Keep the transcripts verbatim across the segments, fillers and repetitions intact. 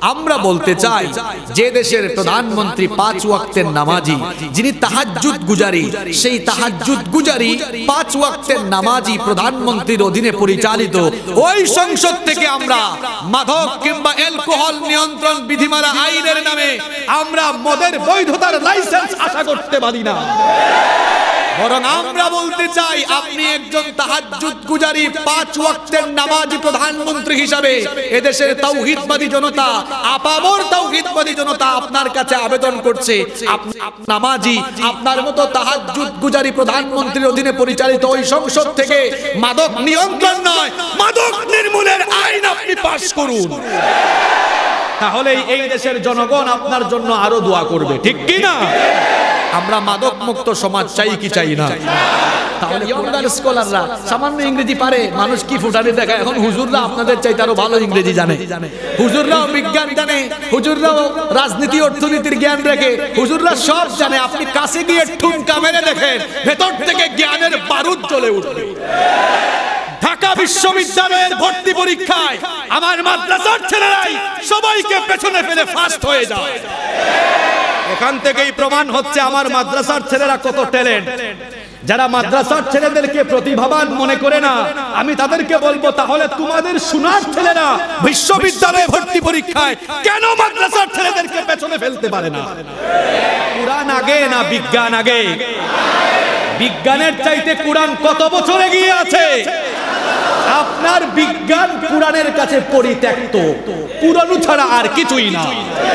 আমরা বলতে চাই যে দেশের প্রধানমন্ত্রী পাঁচ ওয়াক্তের নামাজি, যিনি তাহাজ্জুদ গুজারি, সেই তাহাজ্জুদ গুজারি পাঁচ ওয়াক্তের নামাজি প্রধানমন্ত্রীর অধীনে পরিচালিত ওই সংসদ থেকে আমরা মাদক কিংবা অ্যালকোহল নিয়ন্ত্রণ বিধিমালা আইনের নামে আমরা মদের বৈধতার লাইসেন্স আশা করতে পারি না। বরং আমরা বলতে চাই আপনি একজন তাহাজ্জুদ গুজারি পাঁচ ওয়াক্তের নামাজি প্রধানমন্ত্রী হিসাবে এদেশের তাওহীদবাদী জনতা, আপামর তাওহীদবাদী জনতা আপনার কাছে আবেদন করছে, আপনি নামাজি আপনার মতো তাহাজ্জুদ গুজারি প্রধানমন্ত্রীর অধীনে পরিচালিত ওই সংসদ থেকে মাদক নিয়ন্ত্রণ নয়, মাদক নির্মূলের আইন আপনি পাস করুন। তাহলে এই দেশের জনগণ আপনার জন্য আরো দোয়া করবে, ঠিক কি না? আমরা মাদক মুক্ত সমাজ চাই কি চাই না? তাহলে ইয়ংগার স্কলাররা সামান্য ইংরেজি পারে, মানুষ কি ফুটানি দেখায়। এখন হুজুররা আপনাদের চাইতে আরো ভালো ইংরেজি জানে, হুজুররাও বিজ্ঞান জানে, হুজুররাও রাজনীতি অর্থনীতির জ্ঞান রাখে, হুজুররা সব জানে। আপনি কাছে গিয়ে ঠুনকা মেরে দেখেন, ভেতর থেকে জ্ঞানের বারুদ জ্বলে উঠবে। ঢাকা বিশ্ববিদ্যালয়ের ভর্তি পরীক্ষায় আমার মাদ্রাসার ছেলেরাই সবাইকে পেছনে ফেলে ফার্স্ট হয়ে যায়। এখান থেকেই প্রমাণ হচ্ছে আমার মাদ্রাসার ছেলেরা কত ট্যালেন্ট। যারা মাদ্রাসার ছেলেদেরকে প্রতিভাবান মনে করে না, আমি তাদেরকে বলবো তাহলে তোমাদের সোনার ছেলেরা বিশ্ববিদ্যালয়ে ভর্তি পরীক্ষায় কেন মাদ্রাসার ছেলেদেরকে পেছনে ফেলতে পারে না? কুরআন আগে না বিজ্ঞান আগে? বিজ্ঞানের চাইতে কুরআন কত বছর এগিয়ে আছে? আপনার বিজ্ঞান কুরআনের কাছে পরিত্যক্ত, পুরানো ছাড়া আর কিছুই না।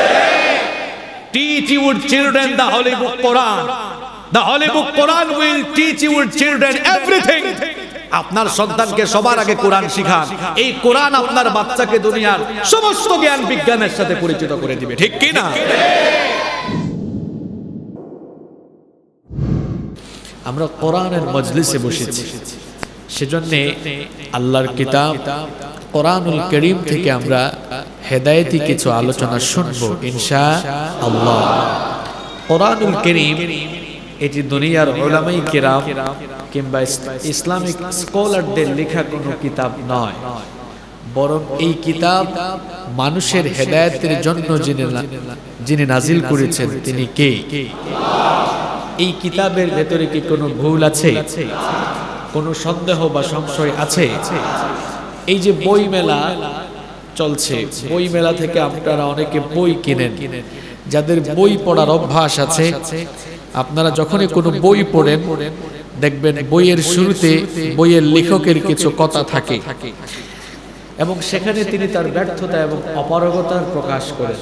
Teach your children the holy book Quran. The holy book Quran will teach your children everything. আপনার সন্তানকে সবার আগে কোরআন শিখান। এই কোরআন আপনার বাচ্চাকে দুনিয়ার সমস্ত জ্ঞান বিজ্ঞানের সাথে পরিচিত করে দিবে, ঠিক কি না? আমরা কোরআনের মজলিসে বসেছি, সেজন্য আল্লাহর কিতাব কোরআনুল কারীম থেকে আমরা হেদায়েতি কিছু আলোচনা শুনবো ইনশাআল্লাহ। কোরআনুল কারীম এটি দুনিয়ার উলামায়ে কিরাম কিংবা ইসলামিক স্কলারদের লেখা কোনো কিতাব নয়, বরং এই কিতাব মানুষের হেদায়েতের জন্য যিনি যিনি নাজিল করেছেন তিনি কে? এই কিতাবের ভেতরে কি কোনো ভুল আছে? কোনো সন্দেহ বা সংশয় আছে? এই যে বই মেলা চলছে, বই মেলা থেকে আপনারা অনেকে বই কিনেন। যাদের বই পড়ার অভ্যাস আছে, আপনারা যখনই কোনো বই পড়েন দেখবেন বইয়ের শুরুতে বইয়ের লেখকের কিছু কথা থাকে এবং সেখানে তিনি তার ব্যর্থতা এবং অপারগতার প্রকাশ করেন।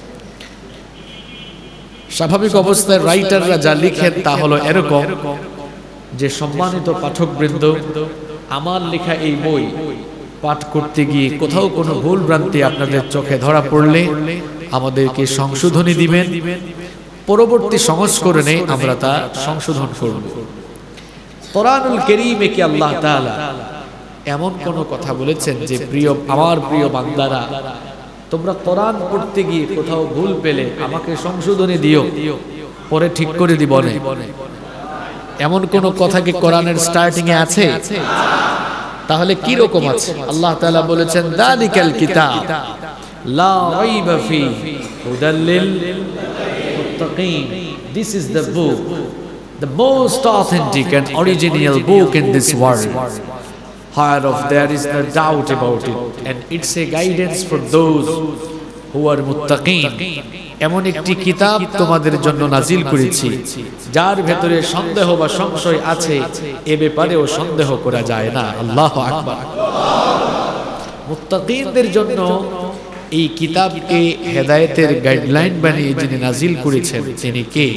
স্বাভাবিক অবস্থায় রাইটাররা যা লিখেন তা হলো এরকম যে, সম্মানিত পাঠকবৃন্দ, আমার লেখা এই বই পাঠ করতে গিয়ে কোথাও কোনো ভুল ভ্রান্তি আপনাদের চোখে ধরা পড়লে আমাদেরকে সংশোধনী দিবেন, পরবর্তী সংস্করণে আমরা তা সংশোধন করব। কোরআনুল কারীমে কি আল্লাহ তাআলা এমন কোন কথা বলেছেন যে, প্রিয় আমার প্রিয় বান্দারা, তোমরা কোরআন পড়তে গিয়ে কোথাও ভুল পেলে আমাকে সংশোধনী দিও, পরে ঠিক করে দিব না? এমন কোন কথা কি কোরআনের স্টার্টিং এ আছে? তাহলে কি রকম আছে? আল্লাহ তাআলা বলেছেন, যালিকাল কিতাব লা রাইবা ফীহি হুদাল লিল মুত্তাকিন। This is the book, the most authentic and original book in this world, whereof there is no doubt about it, and it's a guidance for those who are muttaqin. এমন একটি কিতাব তোমাদের জন্য নাজিল করেছি যার ভেতরে সন্দেহ বা সংশয় আছে এ ব্যাপারেও সন্দেহ করা যায় না। আল্লাহু আকবার। মুত্তাকিনদের জন্য এই কিতাবকে হেদায়েতের গাইডলাইন বানিয়ে যিনি নাজিল করেছেন তিনি কে?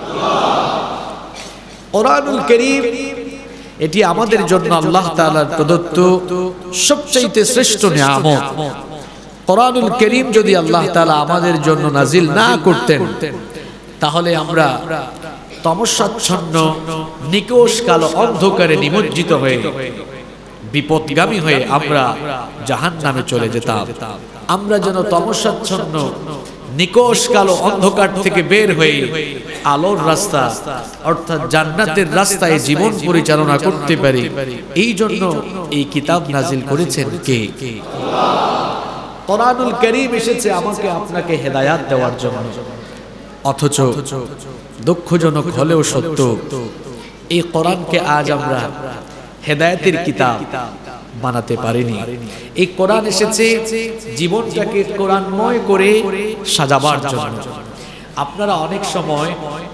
কোরআনুল কারীম এটি আমাদের জন্য আল্লাহ তাআলার প্রদত্ত সবচেয়ে শ্রেষ্ঠ নিয়ামত। কোরআনুল কারীম যদি আল্লাহ তাআলা আমাদের জন্য নাজিল না করতেন তাহলে আমরা তমসাচ্ছন্ন নিকোষ কালো অন্ধকারে নিমজ্জিত হয়ে বিপদগামী হয়ে আমরা জাহান্নামে চলে যেতাম। আমরা যেন তমসাচ্ছন্ন নিকোষ কালো অন্ধকার থেকে বের হয়ে আলোর রাস্তা অর্থাৎ জান্নাতের রাস্তায় জীবন পরিচালনা করতে পারি, এই জন্য এই কিতাব নাজিল করেছেন কে? কোরআনুল কারীম এসেছে আমাকে আপনাকে হেদায়াত দেওয়ার জন্য। অথচ দুঃখজনক হলেও সত্য, এই কোরআনকে আজ আমরা হেদায়েতের কিতাব বানাতে পারিনি। এই কোরআন এসেছে জীবনটাকে কোরআনময় করে সাজাবার জন্য। আপনারা অনেক সময়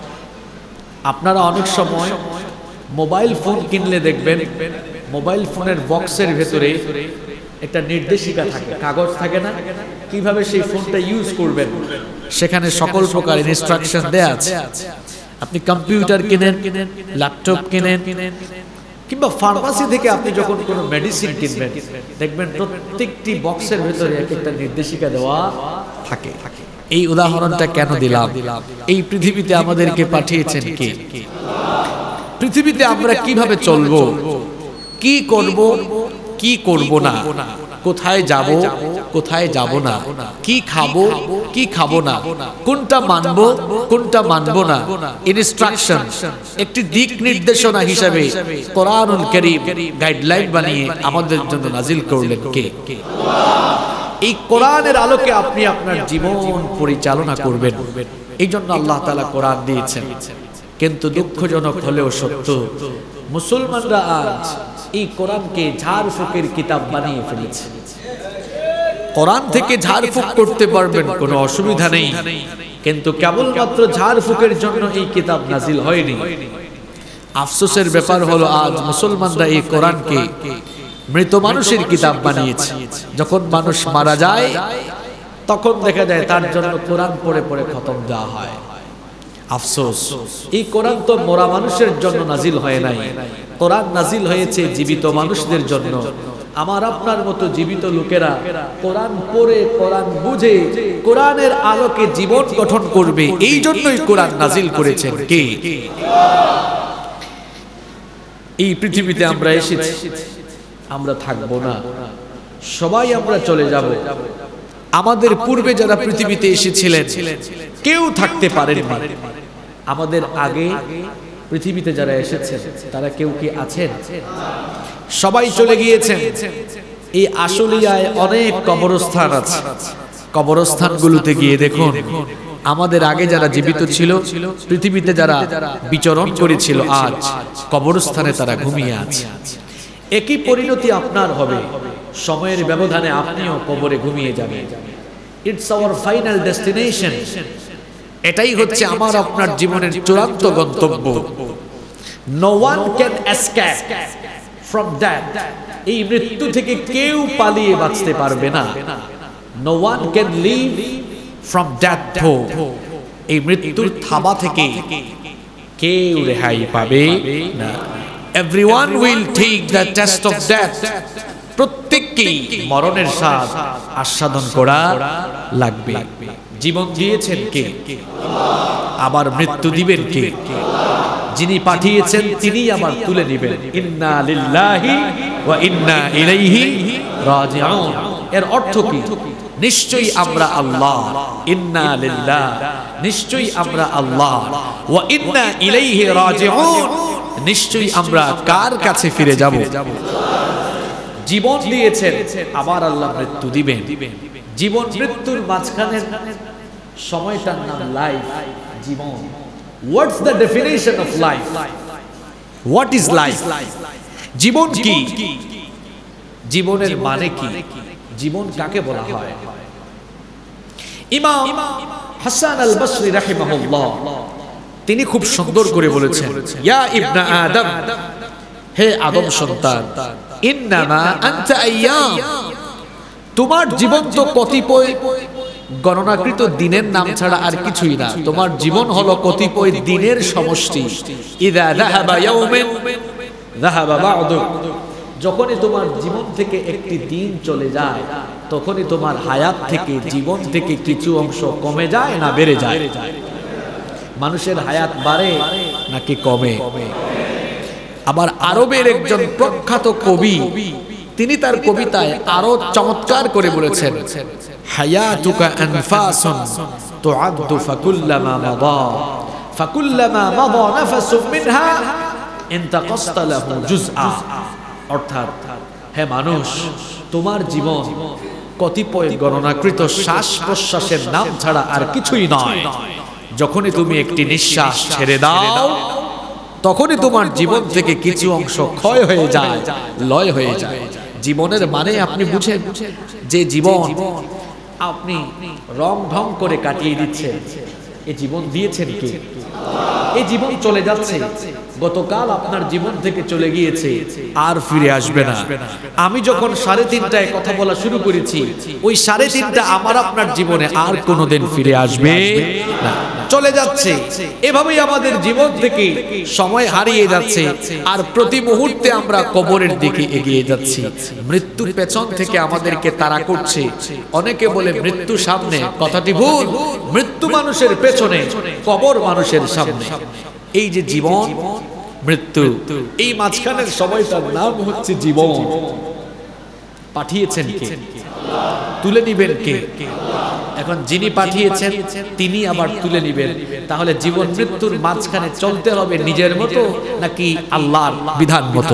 আপনারা অনেক সময় মোবাইল ফোন কিনলে দেখবেন মোবাইল ফোনের বক্সের ভেতরে একটা নির্দেশিকা থাকে, কাগজ থাকে না, কিভাবে সেই ফোনটা ইউজ করবেন, সেখানে সকল প্রকার ইনস্ট্রাকশন দেয়া আছে। আপনি কম্পিউটার কিনেন, ল্যাপটপ কিনেন, কিংবা ফার্মাসি থেকে আপনি যখন কোনো মেডিসিন কিনবেন দেখবেন প্রত্যেকটি বক্সের ভেতরে এক একটা নির্দেশিকা দেওয়া থাকে। এই উদাহরণটা কেন দিলাম? এই পৃথিবীতে আমাদেরকে পাঠিয়েছেন কে? পৃথিবীতে আমরা কিভাবে চলবো, কি করব, কি করব না, কোথায় যাব, কোথায় যাব না, কি খাবো, কি খাবো না, কোনটা মানব, কোনটা মানব না, ইনস্ট্রাকশন, একটি দিক নির্দেশনা হিসেবে কোরআনুল কারীম গাইডলাইন বানিয়ে আমাদের জন্য নাজিল করলেন কে? এই কোরআনের আলোকে আপনি আপনার জীবন পরিচালনা করবেন, এই জন্য আল্লাহ তাআলা কোরআন দিয়েছেন। কিন্তু দুঃখজনক হলেও সত্য, মুসলমানরা আজ এই কোরআনকে ঝাড়ফুঁকের কিতাব বানিয়ে ফেলেছে। কোরআন থেকে ঝাড়ফুঁক করতে পারবেন, কোনো অসুবিধা নেই, কিন্তু কেবলমাত্র ঝাড়ফুঁকের জন্য এই কিতাব নাজিল হয়নি। আফসোসের ব্যাপার হলো আজ মুসলমানরা এই কোরআনকে মৃত মানুষের কিতাব বানিয়েছে। যখন মানুষ মারা যায় তখন দেখা যায় তার জন্য কোরআন পড়ে পড়ে খতম দেওয়া হয়। আফসোস, এই কোরআন তো মরা মানুষের জন্য নাজিল হয় নাই, কোরআন নাজিল হয়েছে জীবিত মানুষদের জন্য। আমার আপনার মতো জীবিত লোকেরা কোরআন পড়ে, কোরআন বুঝে, কোরআনের আলোকে জীবন গঠন করবে, এই জন্যই কোরআন নাজিল করেছেন কে? এই পৃথিবীতে আমরা এসেছি, আমরা থাকবো না, সবাই আমরা চলে যাব। আমাদের পূর্বে যারা পৃথিবীতে এসেছিলেন কেউ থাকতে পারেননি। আমাদের আগে পৃথিবীতে যারা এসেছেন তারা কেউ কি আছেন? সবাই চলে গিয়েছেন। এই আশুলিয়ায় অনেক কবরস্থান আছে, কবরস্থানগুলোতে গিয়ে দেখুন আমাদের আগে যারা জীবিত ছিল, পৃথিবীতে যারা বিচরণ করেছিল, আজ কবরস্থানে তারা ঘুমিয়ে আছে। একই পরিণতি আপনার হবে, সময়ের ব্যবধানে আপনিও কবরে ঘুমিয়ে যাবেন। ইটস আওয়ার ফাইনাল ডেস্টিনেশন, এটাই হচ্ছে আমার আপনার জীবনের চূড়ান্ত গন্তব্য। No one can escape from that, এই মৃত্যু থেকে কেউ পালিয়ে বাঁচতে পারবে না। No one can live from that through, এই মৃত্যুর থাবা থেকে কেউ রেহাই পাবে না। Everyone will take the test of death, প্রত্যেককেই মরণের স্বাদ আস্বাদন করা লাগবে। জীবন দিয়েছেন কে? আবার মৃত্যু দিবেন কে? যিনি পাঠিয়েছেন তিনি আবার তুলে নেবেন। ইন্না লিল্লাহি ওয়া ইন্না ইলাইহি রাজিউন, এর অর্থ কি? নিশ্চয়ই আমরা আল্লাহ, ইন্না লিল্লাহ, নিশ্চয়ই আমরা আল্লাহ, ওয়া ইন্না ইলাইহি রাজিউন, নিশ্চয়ই আমরা কার কাছে ফিরে যাব? জীবন দিয়েছেন, আবার আল্লাহ মৃত্যু দিবেন। জীবন মৃত্যুর মাঝখানের সময়টার নাম লাইফ, জীবন। What's the definition of life? What is life? জীবন কি? জীবনের মানে কি? জীবন কাকে বলা হয়? ইমাম হাসান আল বসরি রাহিমাহুল্লাহ তিনি খুব সুন্দর করে বলেছেন, ইয়া ইবনা আদম, হে আদম সন্তান, ইন্নামা আনতা আইয়াম, তোমার জীবন তো কতিপয় গণনাকৃত দিনের নাম ছাড়া আর কিছুই না। তোমার জীবন হলো কতিপয় দিনের সমষ্টি। ইযা যাহাবা ইয়াউমান যাহাবা বা'দু, যখনই তোমার জীবন থেকে একটি দিন চলে যায় তখনই তোমার হায়াত থেকে, জীবন থেকে কিছু অংশ কমে যায় না বেড়ে যায়? মানুষের হায়াত বাড়ে নাকি কমে? আবার আরবের একজন প্রখ্যাত কবি তিনি তার কবিতায় আরো চমৎকার করে বলেছেন, হায়াতুকা আনফাসুন তুআদ্দু ফাকুল্লামা মাদা ফাকুল্লামা মাদা নাফাসুম মিনহা ইনতাকাসতা লাহু জুজআ। অর্থাৎ হে মানুষ, তোমার জীবন কতিপয় গণনাকৃত শ্বাস প্রশ্বাসের নাম ছাড়া আর কিছুই নয়। যখনই তুমি একটি নিঃশ্বাস ছেড়ে দাও, তখনই তোমার জীবন থেকে কিছু অংশ ক্ষয় হয়ে যায়, লয় হয়ে যায়। জীবনের মানে আপনি বুঝেন যে জীবন আপনি রং ঢং করে কাটিয়ে দিচ্ছেন, এই জীবন দিয়েছেন কে? এই জীবন চলে যাচ্ছে, গতকাল আপনার জীবন থেকে চলে গিয়েছে, আর ফিরে আসবে না। আমি যখন সাড়ে তিনটায় কথা বলা শুরু করেছি, ওই সাড়ে তিনটা আমার আপনার জীবনে আর কোনোদিন ফিরে আসবে না, চলে যাচ্ছে। এভাবেই আমাদের জীবন থেকে সময় হারিয়ে যাচ্ছে, আর প্রতি মুহূর্তে আমরা কবরের দিকে এগিয়ে যাচ্ছি। মৃত্যুর পেছন থেকে আমাদেরকে তাড়া করছে। অনেকে বলে মৃত্যু সামনে, কথাটি ভুল। মৃত্যু মানুষের পেছনে, কবর মানুষের সামনে। এই যে জীবন মৃত্যু, এই মাঝখানের সময়টার নাম হচ্ছে জীবন। পাঠিয়েছেন কে? তুলে নিবেন কে? এখন যিনি পাঠিয়েছেন তিনি আবার তুলে নিবেন। তাহলে জীবন মৃত্যুর মাঝখানে চলতে হবে নিজের মতো নাকি আল্লাহর বিধান মতো?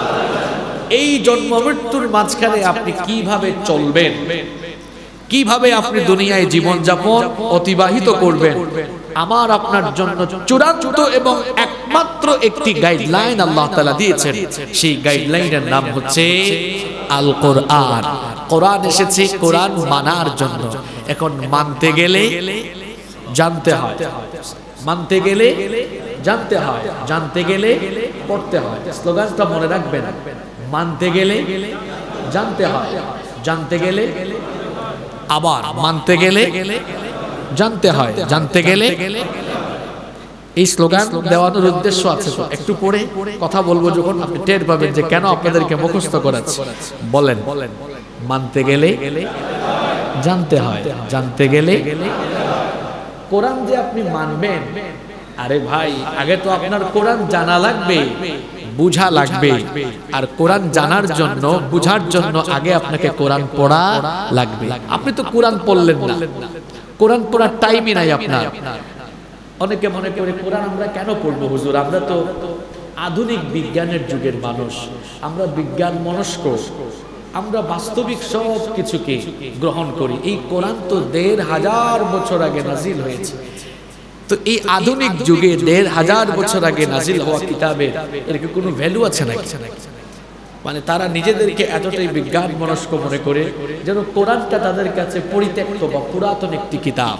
এই জন্ম মৃত্যুর মাঝখানে আপনি কিভাবে চলবেন, কিভাবে আপনি দুনিয়ায় জীবন যাপন অতিবাহিত করবেন, আমার আপনার জন্য চূড়ান্ত এবং একমাত্র একটি গাইডলাইন আল্লাহ তাআলা দিয়েছেন। সেই গাইডলাইনের নাম হচ্ছে আল কোরআন। কোরআন এসেছে কোরআন মানার জন্য। এখন মানতে গেলে জানতে হয়, মানতে গেলে জানতে হয়, জানতে গেলে পড়তে হয়। স্লোগানটা মনে রাখবেন, মানতে গেলে জানতে হয়, জানতে গেলে আবার মানতে গেলে জানতে হয়, জানতে গেলে। এই স্লোগান দেওয়ানোর উদ্দেশ্য আছে, তো একটু পরে কথা বলবো, যখন আপনি টের পাবেন যে কেন আপনাদেরকে মুখস্থ করাচ্ছি। বলেন, মানতে গেলে জানতে হয়, জানতে গেলে। কোরআন যে আপনি মানবেন, আরে ভাই আগে তো আপনার কোরআন জানা লাগবে, বুঝা লাগবে। আর কোরআন জানার জন্য, বুঝার জন্য আগে আপনাকে কোরআন পড়া লাগবে। আপনি তো কোরআন পড়লেন না, কোরআন পড়ার টাইমই নাই আপনার। অনেকে মনে করে কোরআন আমরা কেন পড়বো হুজুর, আমরা তো আধুনিক বিজ্ঞানের যুগের মানুষ, আমরা বিজ্ঞান মনস্ক, আমরা বাস্তবিক সব কিছুকে গ্রহণ করি। এই কোরআন তো দেড় হাজার বছর আগে নাজিল হয়েছে। তো এই আধুনিক যুগে দেড় হাজার বছর আগে নাজিল হওয়া কিতাবের এর কি কোনো ভ্যালু আছে নাকি? মানে তারা নিজেদেরকে এতটাই বিজ্ঞান মনস্ক মনে করে যেন কোরআনটা তাদের কাছে পরিত্যক্ত বা পুরাতন একটি কিতাব।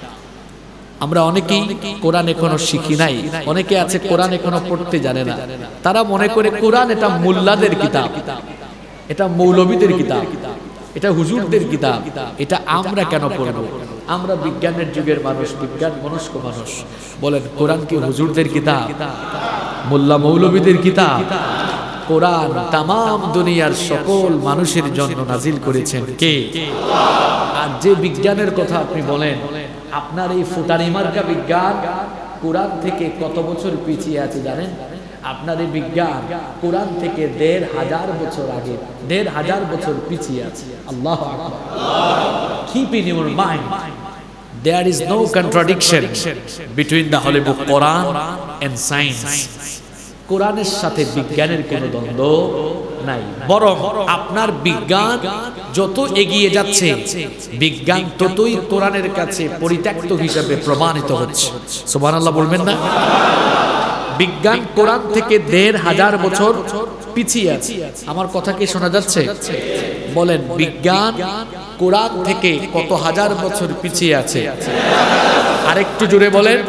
আমরা অনেকেই কোরআন এখনো শিখি নাই, অনেকে আছে কোরআন এখনো পড়তে জানে না। তারা মনে করে কোরআন এটা মোল্লাদের কিতাব, এটা মৌলবীদের কিতাব, এটা হুজুরদের কিতাব, এটা আমরা কেন পড়ব? আমরা বিজ্ঞানের যুগের মানুষ, বিজ্ঞান মনস্ক মানুষ। বলেন কোরআন কি হুজুরদের কিতাব, মোল্লা মৌলবীদের কিতাব? কোরআন তামাম দুনিয়ার সকল মানুষের জন্য নাজিল করেছেন কে? আর যে বিজ্ঞানের কথা আপনি বলেন, আপনার এই ফুটানি মার্কা বিজ্ঞান কোরআন থেকে কত বছর পিছিয়ে আছে জানেন? আপনার এই বিজ্ঞান কোরআন থেকে দেড় হাজার বছর আগে, দেড় হাজার বছর পিছিয়ে আছে। আল্লাহু আকবার। Keep in your mind, there is no contradiction between the Holy Book Quran and science. কোরআনের সাথে বিজ্ঞানের কোনো দ্বন্দ্ব নাই, বরং আপনার বিজ্ঞান যত এগিয়ে যাচ্ছে, বিজ্ঞান ততই কোরআনের কাছে পরিত্যক্ত হিসেবে প্রমাণিত হচ্ছে। সুবহানাল্লাহ বলবেন না? বিজ্ঞান কোরআন থেকে দেড় হাজার বছর পিছিয়ে আছে। আমার কথা কি শোনা যাচ্ছে? বলেন বিজ্ঞান কোরআন থেকে কত হাজার বছর পিছিয়ে আছে? আরেকটু জোরে বলেন।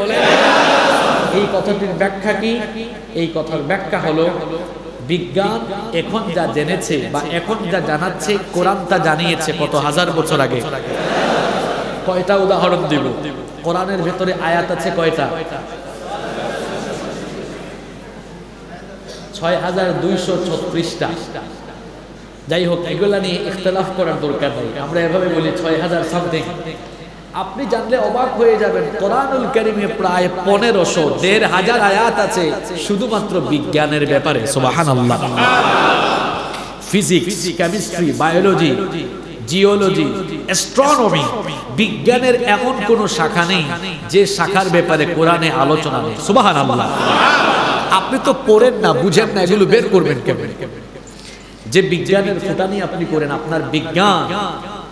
এই কথাটির ব্যাখ্যা কি? এই কথার ব্যাখ্যা হলো বিজ্ঞান এখন যা জেনেছে বা এখন যা জানাচ্ছে, কোরআন তা জানিয়েছে কত হাজার বছর আগে। কয়টা উদাহরণ দিব? কোরআনের ভেতরে আয়াত আছে কয়টা? ছয় হাজার দুইশো ছত্রিশটা। যাই হোক, এগুলা নিয়ে ইখতিলাফ করার দরকার নেই, আমরা এভাবে বলি ছয় হাজার সামথিং। আপনি জানলে অবাক হয়ে যাবেন, কোরআনুল কারীমে প্রায় পনেরোশো, দেড় হাজার আয়াত আছে শুধুমাত্র বিজ্ঞানের ব্যাপারে। সুবহানাল্লাহ। Physics, chemistry, biology, geology, astronomy, বিজ্ঞানের এমন কোন শাখা নেই যে শাখার ব্যাপারে কোরআনে আলোচনা নেই। সুবহানাল্লাহ। আপনি তো পড়েন না, বুঝেন না, এগুলো বের করবেন কেমন? যে বিজ্ঞানের ফুটানি আপনি করেন, আপনার বিজ্ঞান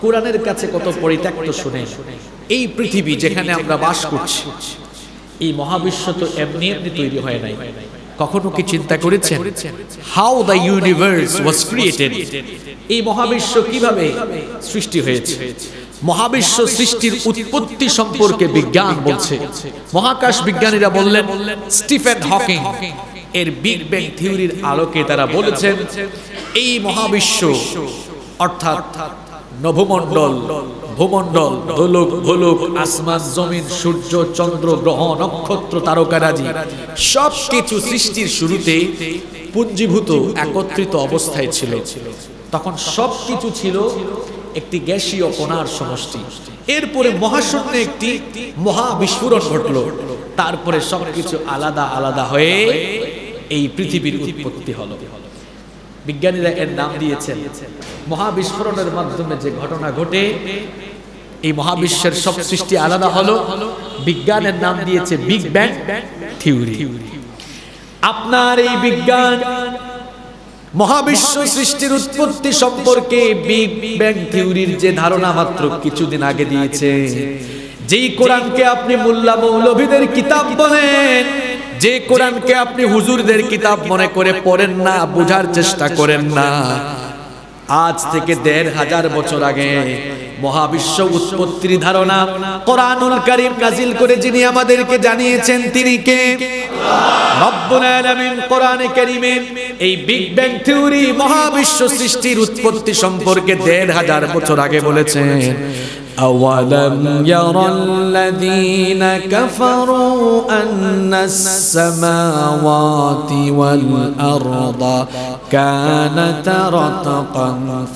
কোরআনের কাছে কত পরিত্যক্ত শুনেন। এই পৃথিবী যেখানে আমরা বাস করছি, এই মহাবিশ্ব তো এমনি এমনি তৈরি হয় নাই। কখনো কি চিন্তা করেছেন how the universe was created? এই মহাবিশ্ব কিভাবে সৃষ্টি হয়েছে? মহাবিশ্ব সৃষ্টির উৎপত্তি সম্পর্কে বিজ্ঞান বলছে। মহাকাশ বিজ্ঞানীরা বললেন, স্টিফেন হকিং এর বিগ ব্যাং থিওরির আলোকে তারা বলেছেন এই মহাবিশ্ব অর্থাৎ নভমণ্ডল, ভূমণ্ডল, দোলক, ভোলক, আসমান, জমিন, সূর্য, চন্দ্র, গ্রহ, নক্ষত্র, তারকারাজি সবকিছু সৃষ্টির শুরুতে পুঞ্জীভূত একত্রিত অবস্থায় ছিল। তখন সবকিছু ছিল একটি গ্যাসীয় কণার সমষ্টি। এরপরে মহাশূন্যে একটি মহা বিস্ফোরণ ঘটল। তারপরে সবকিছু আলাদা আলাদা হয়ে এই পৃথিবীর উৎপত্তি হলো। বিজ্ঞানীরা এর নাম দিয়েছেন মহাবিস্ফোরণের মাধ্যমে যে ঘটনা ঘটে এই মহাবিশ্বের সব সৃষ্টি আলাদা হলো, বিজ্ঞানের নাম দিয়েছে বিগ ব্যাং থিওরি। আপনার এই বিজ্ঞান মহাবিশ্ব সৃষ্টির উৎপত্তি সম্পর্কে বিগ ব্যাং থিওরির যে ধারণা মাত্র কিছুদিন আগে দিয়েছে, যেই কোরআনকে আপনি মোল্লা মৌলভীদের কিতাব বলেন, যে কোরআনকে আপনি হুজুরদের কিতাব মনে করে পড়েন না, বোঝার চেষ্টা করেন না, আজ থেকে দেড় হাজার বছর আগে মহাবিশ্ব উৎপত্তির ধারণা কোরআনুল কারীম নাজিল করে যিনি আমাদেরকে জানিয়েছেন তিনি কে? রব্বুল আলামিন কোরআনে কারীমে এই বিগ ব্যাং থিওরি মহাবিশ্ব সৃষ্টির উৎপত্তি সম্পর্কে দেড় হাজার বছর আগে বলেছেন, أولم ير الذين كفروا أن السماوات والأرض كانتا رتقا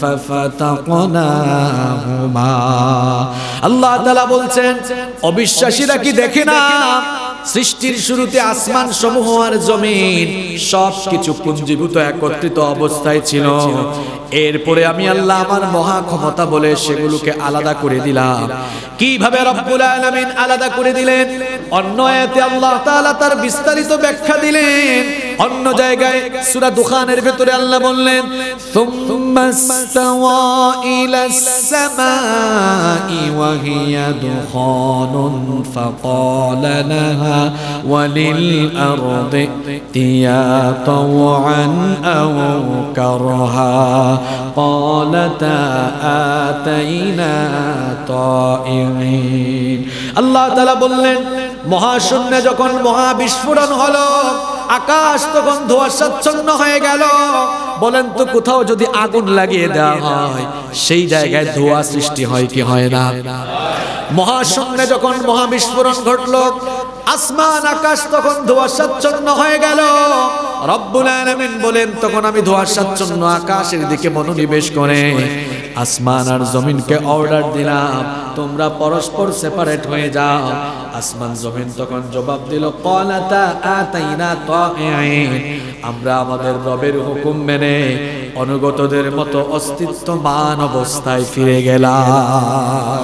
ففتقناهما। আল্লাহ তাআলা বলছেন অবিশ্বাসীরা কি দেখে না সৃষ্টির শুরুতে আসমান সমূহ আর জমিন সবকিছু পুঞ্জীভূত একত্রিত অবস্থায় ছিল, এরপরে আমি আল্লাহ আমার মহা ক্ষমতা বলে সেগুলোকে আলাদা করে দিলাম। কিভাবে রব্বুল আলামিন আলাদা করে দিলেন? অন্য আয়াতে আল্লাহ তাআলা তার বিস্তারিত ব্যাখ্যা দিলেন। অন্য জায়গায় সূরা দুখানের ভিতরে আল্লাহ বললেন, সুম্মাস্তাওয়া ইলাস সামাই ওয়া হিয়া দুখানুন ফাকালা লাহা ওয়ালিল আরদি তিয়া তাওআন আও কারহা ক্বালাতা আতাইনা তাইঈন। আল্লাহ তাআলা বললেন মহাশূন্যে যখন মহাবিস্ফোরণ হলো, আকাশ তখন ধোঁয়াচ্ছন্ন হয়ে গেল। বলেন তো কোথাও যদি আগুন লাগিয়ে দেওয়া হয় সেই জায়গায় ধোঁয়া সৃষ্টি হয় কি হয় না? মহাশূন্যে যখন মহাবিস্ফোরণ ঘটলো, আসমান আকাশ তখন ধোঁয়াচ্ছন্ন হয়ে গেল। রব্বুল আলামিন বলেন তখন আমি ধোঁয়াচ্ছন্ন আকাশের দিকে মনোনিবেশ করে আসমান আর জমিনকে অর্ডার দিলাম তোমরা পরস্পর সেপারেট হয়ে যাও। আসমান জমিন তখন জবাব দিল, ক্বালাতা আতাইনা তাইঈন, আমরা আমাদের রবের হুকুম মেনে অনুগতদের মতো অস্তিত্ববান অবস্থায় ফিরে গেলাম।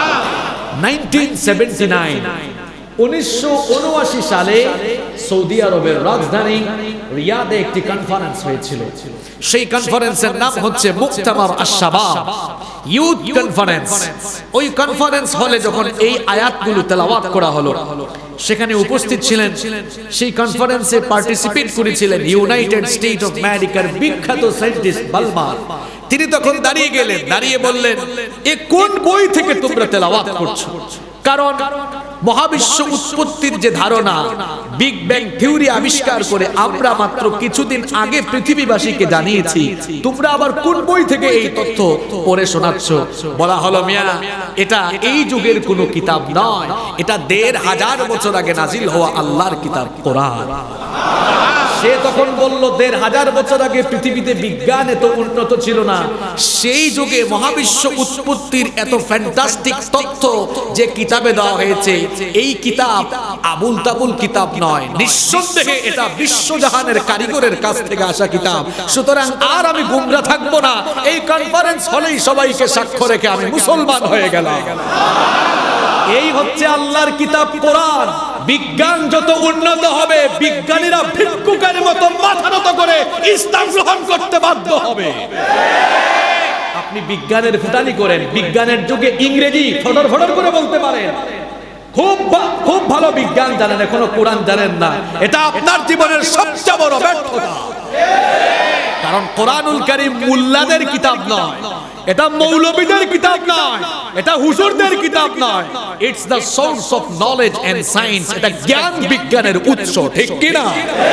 উনিশশো উনআশি সালে সৌদি আরবের রাজধানী রিয়াদে একটি কনফারেন্স হয়েছিল। সেই কনফারেন্সের নাম হচ্ছে মুক্তামার আশ-শাবাব, ইউথ কনফারেন্স। ওই কনফারেন্স হলে যখন এই আয়াতগুলো তেলাওয়াত করা হলো, সেখানে উপস্থিত ছিলেন, সেই কনফারেন্সে পার্টিসিপেট করেছিলেন ইউনাইটেড স্টেট অফ আমেরিকার বিখ্যাত সায়েন্টিস্ট বালমার। তিনি তখন দাঁড়িয়ে গেলেন, দাঁড়িয়ে বললেন, এ কোন বই থেকে তোমরা তেলাওয়াত করছো? কারণ মহাবিশ্ব উৎপত্তির যে ধারণা বিগ ব্যাং থিওরি আবিষ্কার করে আমরা মাত্র কিছুদিন আগে পৃথিবীবাসীকে জানিয়েছি, তোমরা আবার কোন বই থেকে এই তথ্য পড়ে শোনাচ্ছ? বলা হলো, মিয়া এটা এই যুগের কোনো কিতাব নয়, এটা দেড় হাজার বছর আগে নাজিল হওয়া আল্লাহর কিতাব কোরআন। সে তখন বলল দেড় হাজার বছর আগে পৃথিবীতে বিজ্ঞান এত উন্নত ছিল না, সেই যুগে মহাবিশ্ব উৎপত্তির এত ফ্যান্টাস্টিক তথ্য যে কিতাবে দেওয়া হয়েছে, এই কিতাব আবুল তাবুল কিতাব নয়, নিঃসন্দেহে এটা বিশ্বজাহানের কারিগরের কাছ থেকে আসা কিতাব। সুতরাং আর আমি গুমরা থাকবো না, এই কনফারেন্স হলেই সবাইকে সাক্ষ্য রেখে আমি মুসলমান হয়ে গেলাম। এই হচ্ছে আল্লাহর কিতাব কোরআন। বিজ্ঞান যত উন্নত হবে, বিজ্ঞানীরা ভিক্ষুকের মতো মাথা নত করে ইসলাম গ্রহণ করতে বাধ্য হবে। আপনি বিজ্ঞানের ফুটানি করেন, বিজ্ঞানের যুগে ইংরেজি ফটর ফটর করে বলতে পারেন, খুব খুব ভালো বিজ্ঞান জানেন, এখনো কোরআন জানেন না, এটা আপনার জীবনের সবচেয়ে বড় ব্যর্থতা। কারণ কোরআনুল কারীম মুল্লাদের কিতাব নয়, এটা মৌলবীদের কিতাব নয়, এটা হুজুরদের কিতাব নয়, it's the source of knowledge and science, এটা জ্ঞান বিজ্ঞানের উৎস, ঠিক কি না?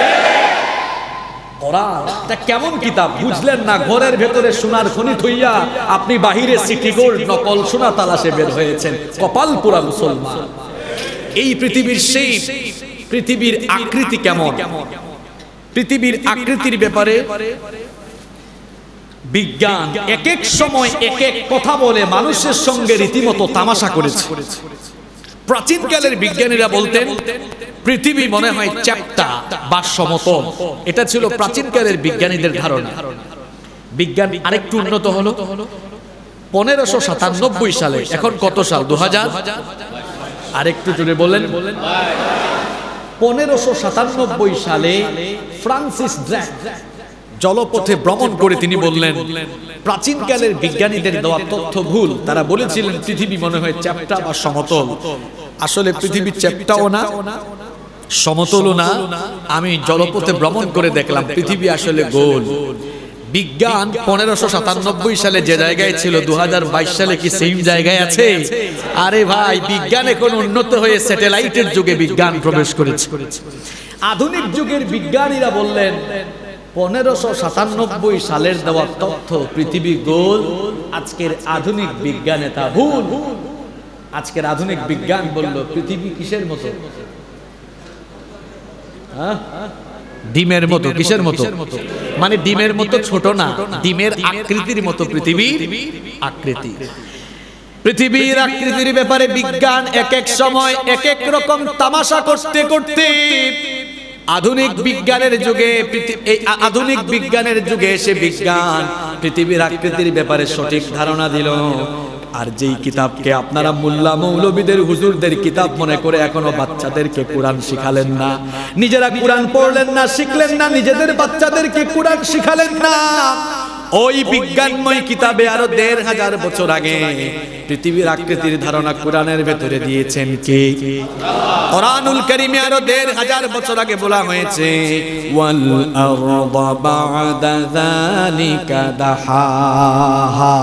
কোরআন এটা কেমন কিতাব বুঝলেন না? ঘরের ভেতরে সোনার খনি থইয়া আপনি বাহিরে সিটি গোল্ড নকল সোনা তালাশে বের হয়েছেন, কপাল পোড়া মুসলমান। এই পৃথিবীর সেই পৃথিবীর আকৃতি কেমন, পৃথিবীর আকৃতির ব্যাপারে বিজ্ঞান এক এক সময় এক এক কথা বলে মানুষের সঙ্গে রীতিমতো তামাশা করেছে। প্রাচীনকালের বিজ্ঞানীরা বলতেন পৃথিবী মনে হয় চ্যাপ্টা বা সমতল, এটা ছিল প্রাচীনকালের বিজ্ঞানীদের ধারণা। বিজ্ঞান আরেকটু উন্নত হলো পনেরোশো সাতানব্বই সালে, এখন কত সাল? দু হাজার, আরেকটু জোরে বলেন। পনেরোশো সাতানব্বই সালে ফ্রান্সিস ড্রাক জলপথে ভ্রমণ করে তিনি বললেন প্রাচীনকালের বিজ্ঞানীদের দেওয়া তথ্য ভুল। তারা বলেছিলেন পৃথিবী মনে হয় চ্যাপ্টা বা সমতল। আসলে পৃথিবী চ্যাপ্টাও না, সমতলও না। আমি জলপথে ভ্রমণ করে দেখলাম পৃথিবী আসলে গোল। বিজ্ঞান পনেরোশো সাতানব্বই সালে যে জায়গায় ছিল দু হাজার বাইশ সালে কি সেম জায়গায় আছে? আরে ভাই, বিজ্ঞান এখন উন্নত হয়ে স্যাটেলাইটের যুগে বিজ্ঞান প্রবেশ করেছে। আধুনিক যুগের বিজ্ঞানীরা বললেন পনেরোশো সাতানব্বই সালের দেওয়া তথ্য পৃথিবী গোল। আজকের আধুনিক বিজ্ঞানে তা ভুল। আজকের আধুনিক বিজ্ঞান বলল পৃথিবী কিসের মতো? ডিমের মতো। কিসের মতো? মানে ডিমের মতো ছোট না, ডিমের আকৃতির মতো পৃথিবীর আকৃতি। পৃথিবীর আকৃতির ব্যাপারে বিজ্ঞান এক এক সময় এক এক রকম তামাশা করতে করতে আধুনিক বিজ্ঞানের যুগে এই আধুনিক বিজ্ঞানের যুগে এসে বিজ্ঞান পৃথিবীর আকৃতির ব্যাপারে সঠিক ধারণা দিল। আর যেই কিতাবকে আপনারা মোল্লা মৌলবীদের হুজুরদের কিতাব মনে করে এখনো বাচ্চাদেরকে কোরআন শিখালেন না, নিজেরা কোরআন পড়লেন না, শিখলেন না, নিজেদের বাচ্চাদেরকে কোরআন শিখালেন না, ওই বিজ্ঞানময় কিতাবে আরো দেড় হাজার বছর আগে পৃথিবীর আকৃতির ধারণা কোরআনের ভেতরে দিয়েছেন কে? কোরআনুল কারীমে আরো দেড় হাজার বছর আগে বলা হয়েছে ওয়াল আরদা বা'দা যালিকা দাহাহা।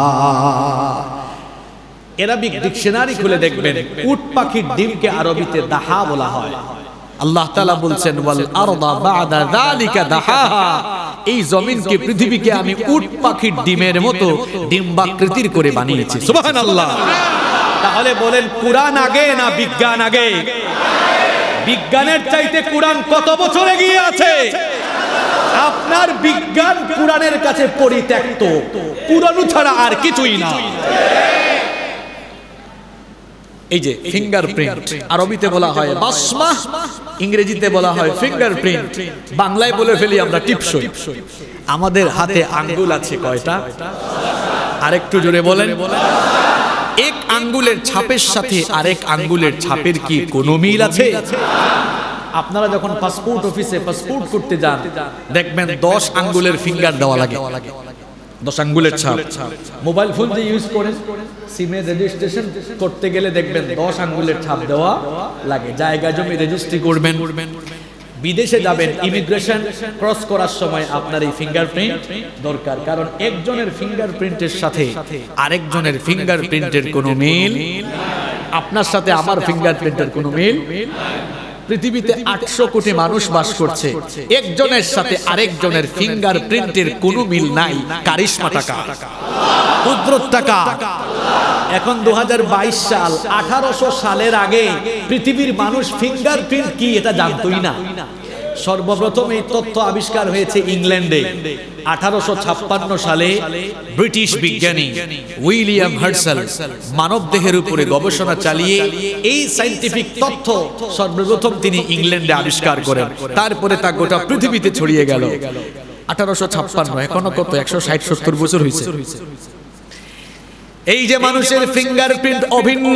আরবিক ডিকশনারি খুলে দেখবেন উট পাখির ডিমকে আরবিতে দাহা বলা হয়। আল্লাহ তাআলা বলছেন ওয়াল আরদা বা'দা যালিকা দাহাহা, এই জমিনকে পৃথিবীকে আমি উট পাখির ডিমের মতো ডিম্বাকৃতির করে বানিয়েছি। সুবহানাল্লাহ। তাহলে বলেন কোরআন আগে না বিজ্ঞান আগে? বিজ্ঞানের চাইতে কোরআন কত বছর এগিয়ে আছে? আপনার বিজ্ঞান কোরআনের কাছে পরিত্যক্ত, পুরানো ছাড়া আর কিছুই না। এই যে ফিঙ্গারপ্রিন্ট, আরবিতে বলা হয় বাসমা, ইংরেজিতে বলা হয় ফিঙ্গারপ্রিন্ট, বাংলায় বলে ফেলি আমরা টিপসই। আমাদের হাতে আঙ্গুল আছে কয়টা? আরেকটু জোরে বলেন। এক আঙ্গুলের ছাপের সাথে আরেক আঙ্গুলের ছাপের কি কোনো মিল আছে? আপনারা যখন পাসপোর্ট অফিসে পাসপোর্ট করতে যান দেখবেন দশ আঙ্গুলের ফিঙ্গার দেওয়া লাগে, দশ আঙ্গুলের ছাপ। মোবাইল ফোন যে ইউজ করেন সিমে রেজিস্ট্রেশন করতে গেলে দেখবেন দশ আঙ্গুলের ছাপ দেওয়া লাগে। জায়গা জমি রেজিস্ট্রি করবেন, বিদেশে যাবেন, ইমিগ্রেশন ক্রস করার সময় আপনার এই ফিঙ্গারপ্রিন্ট দরকার। কারণ একজনের ফিঙ্গারপ্রিন্টের সাথে আরেকজনের ফিঙ্গারপ্রিন্টের কোনো মিল, আপনার সাথে আমার ফিঙ্গারপ্রিন্টের কোনো মিল। পৃথিবীতে আটশো কোটি মানুষ বাস করছে, একজনের সাথে আরেকজনের ফিঙ্গারপ্রিন্টের কোনো মিল নাই। কারিশমা টাকা, কুদরত টাকা। এখন দু হাজার বাইশ সাল, আঠারোশো সালের আগে পৃথিবীর মানুষ ফিঙ্গারপ্রিন্ট কি এটা জানতই না। সর্বপ্রথম এই তথ্য আবিষ্কার হয়েছে ইংল্যান্ডে আঠারোশো ছাপ্পান্ন সালে। ব্রিটিশ বিজ্ঞানী উইলিয়াম হার্সেল মানবদেহের উপরে গবেষণা চালিয়ে এই সায়েন্টিফিক তথ্য সর্বপ্রথম তিনি ইংল্যান্ডে আবিষ্কার করেন। তারপরে তা গোটা পৃথিবীতে ছড়িয়ে গেল। আঠারোশো ছাপ্পান্ন, এখনো কত একশো ষাট সত্তর বছর হয়েছে। এই যে মানুষের ফিঙ্গারপ্রিন্ট অভিন্ন,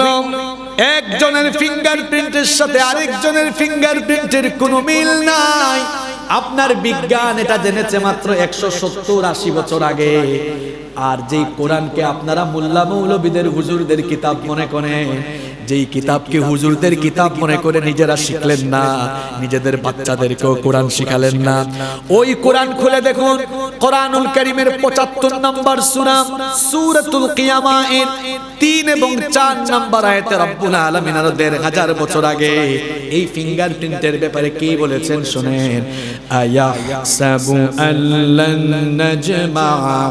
একজনের ফিঙ্গারপ্রিন্টের সাথে আরেকজনের ফিঙ্গারপ্রিন্টের কোনো মিল নাই। আপনার বিজ্ঞান এটা জেনেছে মাত্র একশো সত্তর আশি বছর আগে। আর যেই কোরআনকে আপনারা মোল্লা মৌলবীদের হুজুরদের কিতাব মনে করেন, যেই কিতাবকে হুজুরদের কিতাব মনে করে নিজেরা শিখলেন না, নিজেদের বাচ্চাদেরকেও কোরআন শিখালেন না। ওই কোরআন খুলে দেখুন, কোরআনুল কারীমের পঁচাত্তর নম্বর সূরা সূরাতুল কিয়ামা এর তিন এবং চার নম্বর আয়াতে রব্বুল আলামিন আরো দেড় হাজার বছর আগে এই ফিঙ্গারপ্রিন্টের ব্যাপারে কি বলেছেন শুনেন। আয়াহসাবু আল্লান নাজমা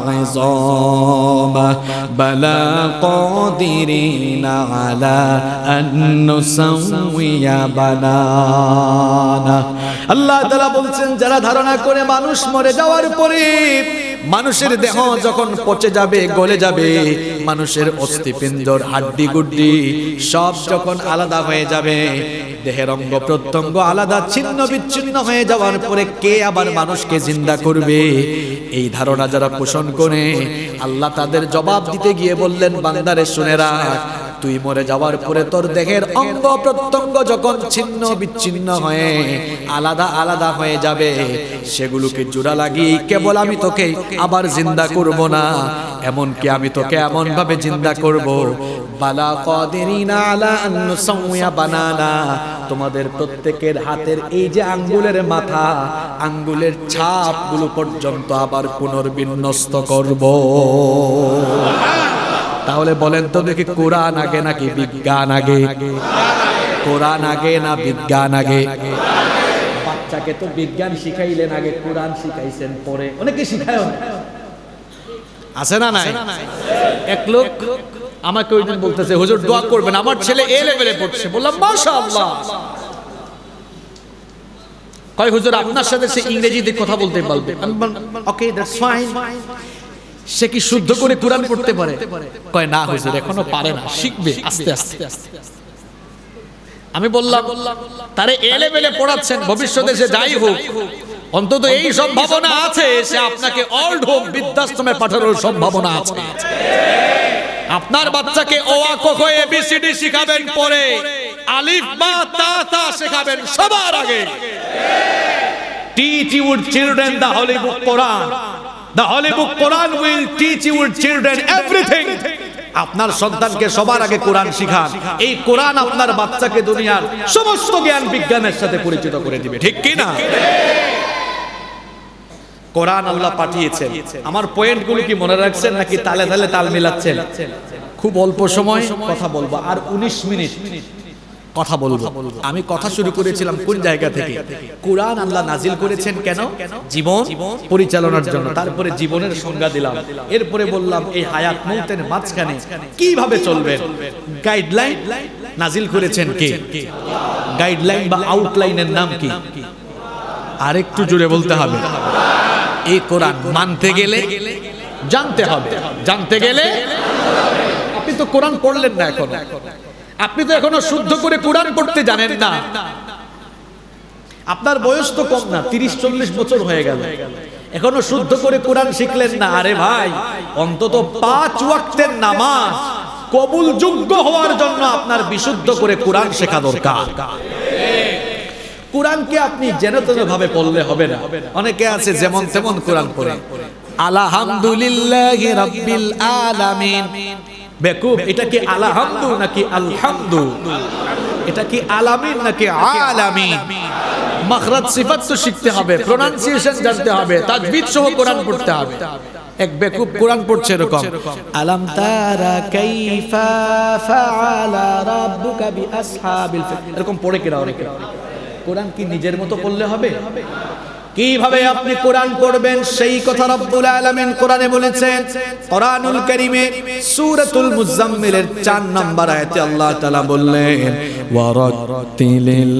ইযামা বালা কাদিরিনা আলা আন নুসাউইয়া বানানা। আল্লাহ তাআলা বলছেন, যারা ধারণা করে মানুষ মরে যাওয়ার পরে মানুষের দেহ যখন পচে যাবে, গলে যাবে, মানুষের অস্থিপিণ্ডর হাড্ডি গুড্ডি সব যখন আলাদা হয়ে যাবে, দেহের অঙ্গ প্রত্যঙ্গ আলাদা ছিন্ন বিচ্ছিন্ন হয়ে যাওয়ার পরে কে আবার মানুষকে জিন্দা করবে, এই ধারণা যারা পোষণ করে, আল্লাহ তাদের জবাব দিতে গিয়ে বললেন, বান্দারে শুনে রাখ, তুই মরে যাওয়ার পরে তোর দেহের অঙ্গ প্রত্যঙ্গ যখন ছিন্ন বিচ্ছিন্ন হয়ে আলাদা আলাদা হয়ে যাবে, সেগুলোকে জোড়া লাগিয়ে কেবল আমি তোকে আবার জিন্দা করব না, এমনকি আমি তোকে এমন ভাবে জিন্দা করব, বালা কাদিরিনা আলা আন নুসাউইয়া বানানা, তোমাদের প্রত্যেকের হাতের এই যে আঙ্গুলের মাথা, আঙ্গুলের ছাপগুলো পর্যন্ত আবার পুনর্বিন্যস্ত করব। তাহলে বলেন তো দেখি, কোরআন আগে নাকি বিজ্ঞান আগে? কোরআন আগে না বিজ্ঞান আগে? বাচ্চাকে তো বিজ্ঞান শিখাইলেন আগে, কোরআন শিখাইছেন পরে। অনেকে শিখায় আছে না নাই? এক লোক আমাকে ওই দিন বলতেছে, হুজুর দোয়া করবেন, আমার ছেলে এ লেভেলে পড়ছে। বললাম মাশাআল্লাহ। কয় হুজুর আপনার সাথে সে ইংরেজিতে কথা বলতে পারবে? ওকে, দ্যাটস ফাইন। সে কি শুদ্ধ করে কোরআন পড়তে পারে? কয় না হুজুর, এখনো পারে না, শিখবে আস্তে আস্তে। আমি বললাম, তারে এ লেভেলে পড়াচ্ছেন, ভবিষ্যতে সে যাই হোক, অন্তত এই সম্ভাবনা আছে সে আপনাকে ওল্ড হোম বৃদ্ধাশ্রমে পাঠানোর সম্ভাবনা আছে। আপনার বাচ্চাকে অ আ ক খ এ বি সি ডি শিখাবেন, পরে আলিফ বা তা তা শেখাবেন সবার আগে। Teach your children the holy book Quran. The holy book Quran will teach your children everything. আপনার সন্তানকে সবার আগে কোরআন শিখান। এই কোরআন আপনার বাচ্চাকে দুনিয়ার সমস্ত জ্ঞান বিজ্ঞানের সাথে পরিচিত করে দিবে, ঠিক কি না? কোরআন আল্লাহ পাঠিয়েছেন। আমার পয়েন্টগুলো কি মনে রাখছেন নাকি তালে তালে তাল মিলাচ্ছেন? খুব অল্প সময় কথা বলবো, আর উনিশ মিনিট কথা বলবো। আমি কথা শুরু করেছিলাম কোন জায়গা থেকে? কোরআন আল্লাহ নাজিল করেছেন কেন? জীবন পরিচালনার জন্য। তারপরে জীবনের সংজ্ঞা দিলাম, এরপরে বললাম এই হায়াত মৌতের মাঝখানে কিভাবে চলবেন। গাইডলাইন নাজিল করেছেন কে? গাইডলাইন বা আউটলাইনের নাম কি? আরেকটু জোরে বলতে হবে। এই কোরআন মানতে গেলে জানতে হবে, জানতে গেলে। আপনি তো কোরআন পড়লেন না এখন, আপনি তো এখনো শুদ্ধ করে কোরআন পড়তে জানেন না। আপনার বয়স তো কম না, তিরিশ চল্লিশ বছর হয়ে গেল, এখনো শুদ্ধ করে কোরআন শিখলেন না। আরে ভাই, অন্তত পাঁচ ওয়াক্তের নামাজ কবুল যোগ্য হওয়ার জন্য আপনার বিশুদ্ধ করে কোরআন শেখা দরকার। কোরআনকে আপনি যেন তেন ভাবে পড়লে হবে না। অনেকে আছে যেমন তেমন কোরআন পড়ে, আলহামদুলিল্লাহি রাব্বিল আলামিন। বেকুব, এটা কি আলহামদু নাকি আলহামদু? এটা কি আলামিন নাকি আলামিন? মাখরাজ সিফাত তো শিখতে হবে, প্রোনাউন্সিয়েশন জানতে হবে, তাজবিদ সহ কোরআন পড়তে হবে। এক বেকুব কোরআন পড়ছে এরকম, আলাম তারা কাইফা ফাআলা রাব্বুকা বিআসহাবিল ফিল, এরকম পড়ে কিনা অনেকে। কোরআন কি নিজের মতো পড়লে হবে? কিভাবে আপনি কোরআন পড়বেন সেই কথা রব্বুল আলামিন কোরআনে বলেছেন। কোরআনুল কারীমে সূরাতুল মুজাম্মিলের চার নম্বর আয়াতে আল্লাহ তাআলা বললেন, ওয়ারাতিলিল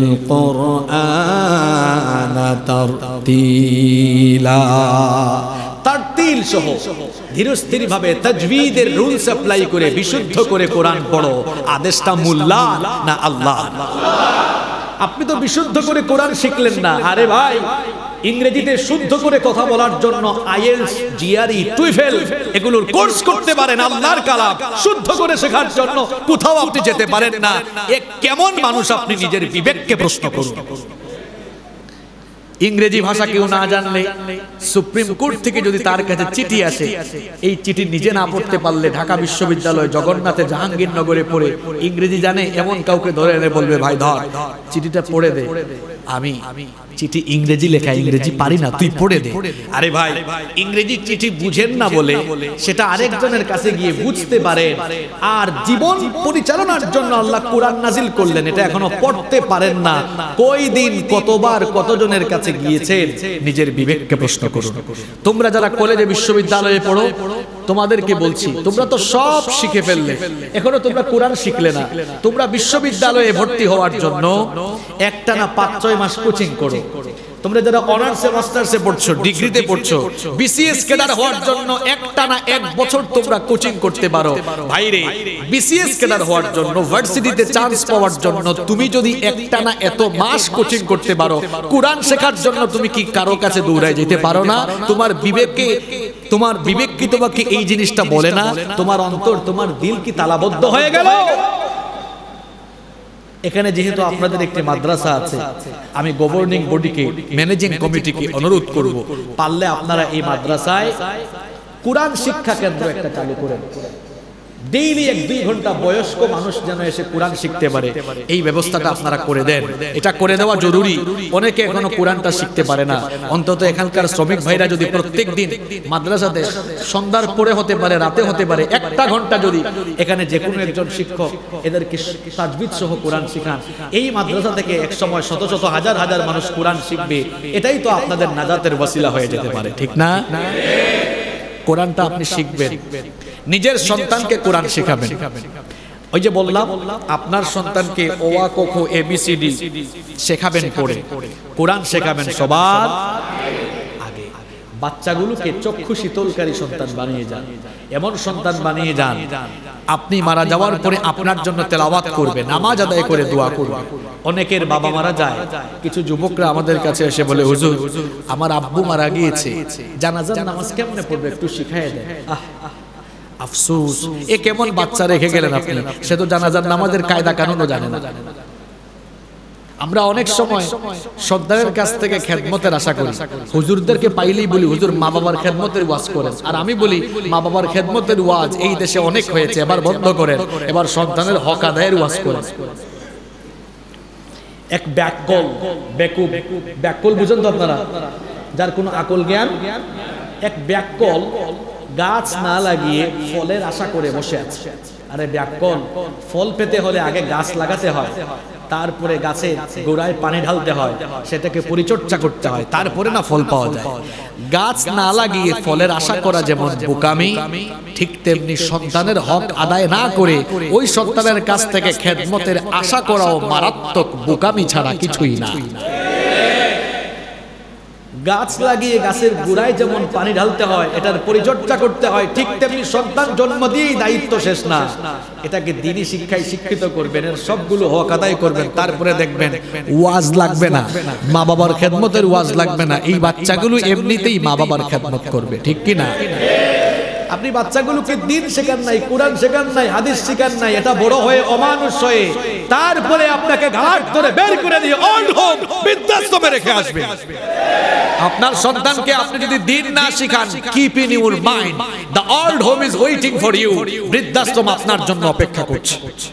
কুরআনা তারতিলা। তারতিল সহ ধীরস্থির ভাবে তাজবিদের রুলস অ্যাপ্লাই করে বিশুদ্ধ করে কোরআন পড়ো। আদেশটা মোল্লা না আল্লাহ? আপনি তো বিশুদ্ধ করে কোরআন শিখলেন না। আরে ভাই, ইংরেজিতে শুদ্ধ করে কথা বলার জন্য আইএলটিএস, জিআরই, টুইফেল এগুলোর কোর্স করতে পারেন। আল্লাহর কালাম শুদ্ধ করে শেখার জন্য কোথাও আপনি যেতে পারেন না। এক কেমন মানুষ আপনি নিজের বিবেককে প্রশ্ন করুন। ইংরেজি ভাষা কেউ না জানলে সুপ্রিম কোর্ট থেকে যদি তার কাছে চিঠি আসে, এই চিঠি নিজে না পড়তে পারলে ঢাকা বিশ্ববিদ্যালয় জগন্নাথে জাহাঙ্গীরনগরে পড়ে ইংরেজি জানে এমন কাউকে ধরে এনে বলবে, ভাই ধর চিঠিটা পড়ে দে, আমি চিঠি ইংরেজি লেখা, ইংরেজি পারি না, তুই পড়ে দে। আরে ভাই, ইংরেজি চিঠি বুঝেন না বলে সেটা আরেকজনের কাছে গিয়ে বুঝতে পারেন, আর জীবন পরিচালনার জন্য আল্লাহ কোরআন নাজিল করলেন, এটা এখনো পড়তে পারেন না। কই দিন কতবার কতজনের কাছে গিয়েছেন, নিজের বিবেককে প্রশ্ন করুন। তোমরা যারা কলেজে বিশ্ববিদ্যালয়ে পড়ো, তোমাদেরকে বলছি, তোমরা তো সব শিখে ফেললে, এখনো তোমরা কোরআন শিখলে না। তোমরা বিশ্ববিদ্যালয়ে ভর্তি হওয়ার জন্য একটা না পাঁচ ছয় মাস কোচিং করো। তোমরা যারা অনার্সে মাস্টার্সে পড়ছো, ডিগ্রিতে পড়ছো, বিসিএস ক্যাডার হওয়ার জন্য একটা না এক বছর তোমরা কোচিং করতে পারো। ভাইরে, বিসিএস ক্যাডার হওয়ার জন্য, ভার্সিটিতে চান্স পাওয়ার জন্য তুমি যদি একটা না এত মাস কোচিং করতে পারো, কোরআন শেখার জন্য তুমি কি কারো কাছে দৌড়ায় যেতে পারো না? তোমার বিবেককে, তোমার বিবেক কি তোমাকে এই জিনিসটা বলে না? তোমার অন্তর, তোমার দিল কি তালাবদ্ধ হয়ে গেল? এখানে যেহেতু আপনাদের একটি মাদ্রাসা আছে, আমি গভর্নিং বডিকে, ম্যানেজিং কমিটিকে অনুরোধ করব, পারলে আপনারা এই মাদ্রাসায় কোরআন শিক্ষা কেন্দ্র একটা চালু করেন। ডেইলি এক দুই ঘন্টা বয়স্ক মানুষ যেন এসে কোরআন শিখতে পারে, এই ব্যবস্থাটা আপনারা করে দেন। এটা করে দেওয়া জরুরি। অনেকে এখনো কোরআনটা শিখতে পারে না। অন্তত এখানকার শ্রমিক ভাইরা যদি প্রত্যেক দিন মাদ্রাসাতে সন্ধ্যার পরে হতে পারে, রাতে হতে পারে, একটা ঘন্টা যদি এখানে যে কোনো একজন শিক্ষক এদেরকে তাজবিদ সহ কোরআন শিখান, এই মাদ্রাসা থেকে এক সময় শত শত হাজার হাজার মানুষ কোরআন শিখবে। এটাই তো আপনাদের নাজাতের ওয়াসিলা হয়ে যেতে পারে, ঠিক না? কোরআনটা আপনি শিখবেন, নিজের সন্তানকে কোরআন শেখাবেন। ওই যে বললাম, আপনার সন্তানকে ওয়া ক খ এ বি সি ডি শেখাবেন পড়ে, কোরআন শেখাবেন সবার আগে। বাচ্চাগুলোকে চক্ষু শীতলকারী সন্তান বানিয়ে যান, এমন সন্তান বানিয়ে যান আপনি মারা যাওয়ার পরে আপনার জন্য তেলাওয়াত করবে, নামাজ আদায় করে দোয়া করবে। অনেকের বাবা মারা যায়, কিছু যুবকরা আমাদের কাছে এসে বলে, হুজুর আমার আব্বু মারা গিয়েছে, জানাজার নামাজ কেমনে পড়বে একটু শিখাইয়া দেন। আহ আফসোস, এ কেমন বাচ্চা রেখে গেলেন আপনি, সে তো জানাজার নামাজের কায়দা কানুনও জানে না। আমরা অনেক সময় সর্দারের কাছ থেকে খেদমতের আশা করি, হুজুরদেরকে পাইলেই বলি হুজুর মা বাবার খেদমতের ওয়াজ করেন। আর আমি বলি, মা বাবার খেদমতের ওয়াজ এই দেশে অনেক হয়েছে, এবার বন্ধ করেন, এবার সন্তানের হক আদায়ের ওয়াজ করেন। এক ব্যাকল, বেকুব, ব্যাকল বুঝেন তো আপনারা, যার কোনো আকল জ্ঞান, এক ব্যাকল গাছ না লাগিয়ে ফলের আশা করে বসে আছে। আরে ব্যাকল, ফল পেতে হলে আগে গাছ লাগাতে হয়, তারপরে গাছে গোড়ায় পানি ঢালতে হয়, সেটাকে পরিচর্যা করতে হয়, তারপরে না ফল পাওয়া যায়। গাছ না লাগিয়ে ফলের আশা করা যেমন বোকামি, ঠিক তেমনি সন্তানের হক আদায় না করে ওই সন্তানের কাছ থেকে খেদমতের আশা করাও মারাত্মক বোকামি ছাড়া কিছুই না। গাছ লাগিয়ে গাছের গোড়ায় যেমন পানি ঢালতে হয়, এটার পরিচর্যা করতে হয়, ঠিক তেমনি সন্তান জন্ম দিয়েই দায়িত্ব শেষ না, এটাকে দ্বীনি শিক্ষায় শিক্ষিত করবেন, এর সবগুলো হক আদায় করবেন। তারপরে দেখবেন ওয়াজ লাগবে না, মা বাবার খেদমতের ওয়াজ লাগবে না, এই বাচ্চাগুলো এমনিতেই মা বাবার খেদমত করবে, ঠিক কি না? আপনি বাচ্চাগুলোকে দিন শেখান নাই, কোরআন শেখান নাই, হাদিস শেখান নাই, এটা বড় হয়ে অমানুষ হয়ে তারপরে আপনাকে ঘাট ধরে বের করে দিয়ে ওল্ড হোম বৃদ্ধাশ্রমে রেখে আসবে। আপনার সন্তানকে আপনি যদি দিন না শিখান, keep in your mind the old home is waiting for you, বৃদ্ধাশ্রম আপনার জন্য অপেক্ষা করছে।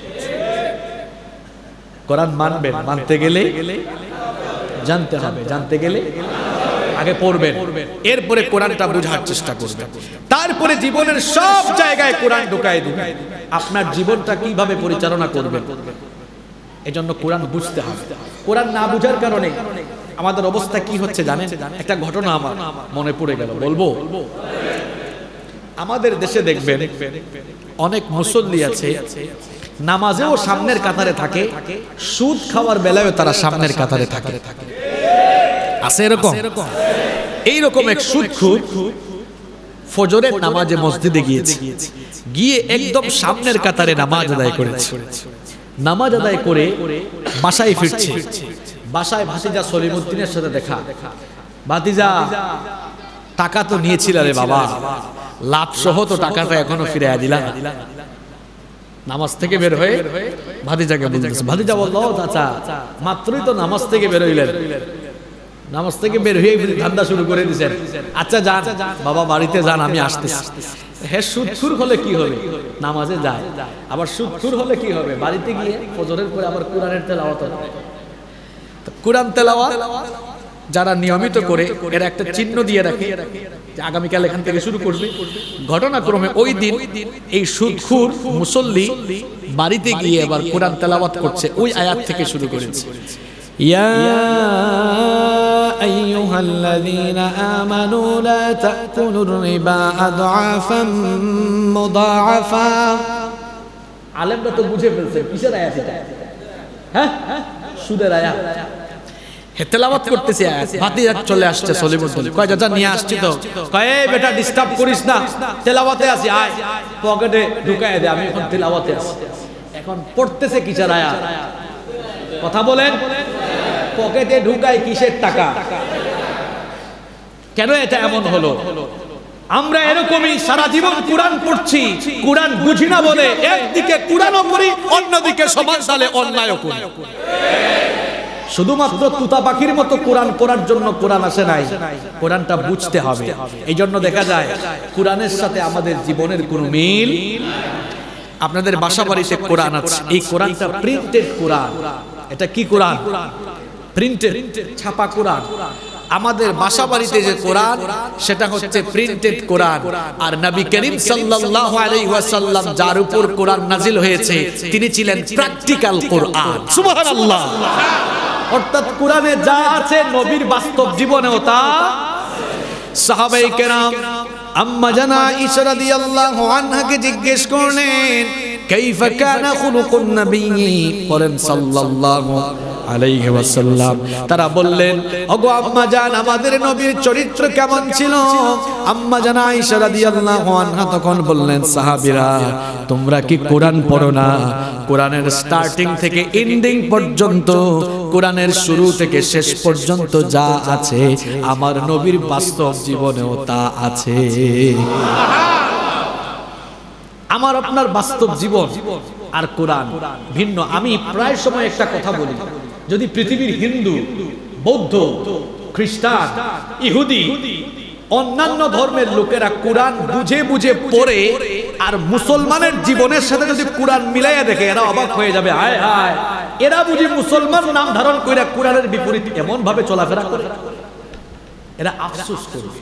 কোরআন মানবেন, মানতে গেলে জানতে হবে, জানতে গেলে আগে পড়বেন, এরপরে কোরআনটা বোঝার চেষ্টা করবেন, তারপরে জীবনের সব জায়গায় কোরআন ঢুকায় দিবেন। আপনার জীবনটা কিভাবে পরিচালনা করবেন, এজন্য কোরআন বুঝতে হবে। কোরআন না বুঝার কারণে আমাদের অবস্থা কি হচ্ছে জানেন? একটা ঘটনা আমার মনে পড়ে গেল, বলবো। আমাদের দেশে দেখবেন অনেক মুসল্লি আছে, নামাজেও সামনের কাতারে থাকে, সুদ খাওয়ার বেলায়ও তারা সামনের কাতারে থাকে। আছে এরকম? এইরকম এক সুদখোর ফজরের নামাজে মসজিদে গিয়েছে, গিয়ে একদম সামনের কাতারে নামাজ আদায় করেছে। নামাজ আদায় করে বাসায় ফিরছে, বাসায় ভাতিজা সলিমউদ্দিনের সাথে দেখা। ভাতিজা, টাকা তো নিয়েছিল রে বাবা, লাভ সহ তো টাকাটা এখনো ফিরে দিলা। নামাজ থেকে বের হয়ে ভাতিজাকে বলতেছে, ভাতিজা বলল, চাচা মাত্রই তো নামাজ থেকে বের হইলেন, নামাজ থেকে বের হয়ে ধান্দা শুরু করে দিয়েছেন। আচ্ছা যান বাবা, বাড়িতে যান, আমি আসতেছি। হ্যাঁ, সুদখুর হলে কি হবে? নামাজে যায়। আবার সুদখুর হলে কি হবে? বাড়িতে গিয়ে ফজরের পরে আবার কোরআনের তেলাওয়াত করে। কোরআন তেলাওয়াত যারা নিয়মিত করে এর একটা চিহ্ন দিয়ে রাখে যে আগামীকাল এখান থেকে শুরু করবে। ঘটনাক্রমে ওই দিন এই সুদখুর মুসল্লি বাড়িতে গিয়ে আবার কোরআন তেলাওয়াত করছে, ওই আয়াত থেকে শুরু করেছে। ইয়া আইয়ুহাল্লাযীনা আমানু লা তাকুলুর রিবা আদআফাম মুদাআফা। আলেমরা তো বুঝে ফেলছে কিসের আয়াত এটা। হ্যাঁ, সুদের আয়াত। হে তেলাওয়াত করতেছে আয়াত, ভাতিজা চলে আসছে সলিমুদ্দিন, কয় চাচা নিয়ে আসছি তো। কয় এই বেটা ডিস্টার্ব করিস না, তেলাওয়াতে আছি, আয় পকেটে ঢুকায় দে, আমি এখন তেলাওয়াতে আছি। এখন পড়তেছে কিসের আয়াত? কথা বলেন। পকেটে ঢুকায় কিসের টাকা? কেন এটা এমন হলো? আমরা এরকমই সারা জীবন কোরআন পড়ছি, কোরআন বুঝি না বলে একদিকে কোরআনও পড়ি, অন্যদিকে সমাজ সালে অন্যায়ও করি। শুধুমাত্র তুতা পাখির মতো কোরআন পড়ার জন্য কোরআন আসে নাই, কোরআনটা বুঝতে হবে। এই জন্য দেখা যায় কোরআনের সাথে আমাদের জীবনের কোনো মিল। আপনাদের বাসা বাড়িতে কোরআন আছে, এই কোরআনটা প্রিন্টেড কোরআন। এটা কি কোরআন? প্রিন্টেড, ছাপা কোরআন। আমাদের বাসা বাড়িতে যে কোরআন সেটা হচ্ছে প্রিন্টেড কোরআন। আর নবী করিম সাল্লাল্লাহু আলাইহি ওয়াসাল্লাম যার উপর কোরআন নাজিল হয়েছে তিনি ছিলেন প্র্যাকটিক্যাল কোরআন। সুবহানাল্লাহ। অর্থাৎ কোরআনে যা আছে নবীর বাস্তব জীবনেও তা। সাহাবায়ে কেরাম আম্মা জানা আয়েশা রাদিয়াল্লাহু আনহাকে জিজ্ঞেস করলেন কাইফা কানা খুলুকুন নবী, বলেন সাল্লাল্লাহু আলাইহি ওয়াসাল্লাম। তারা বললেন ওগো আম্মা জান, আমাদের নবীর চরিত্র কেমন ছিল? আম্মা জান আয়েশা রাদিয়াল্লাহু আনহা তখন বললেন সাহাবীরা তোমরা কি কোরআন পড়ো না? কোরআনের স্টার্টিং থেকে এন্ডিং পর্যন্ত, কোরআনের শুরু থেকে শেষ পর্যন্ত যা আছে আমার নবীর বাস্তব জীবনেও তা আছে। আমার আপনার বাস্তব জীবন আর কোরআন ভিন্ন। আমি প্রায় সময় একটা কথা বলি, যদি পৃথিবীর হিন্দু, বৌদ্ধ, খ্রিস্টান, ইহুদি, অন্যান্য ধর্মের লোকেরা কোরআন বুঝে বুঝে পড়ে আর মুসলমানের জীবনের সাথে যদি কোরআন মিলাইয়া দেখে এরা অবাক হয়ে যাবে। হায় হায়, এরা বুঝি মুসলমান নাম ধারণ করে কোরআনের বিপরীত এমন ভাবে চলাফেরা করে, এরা আফসোস করবে।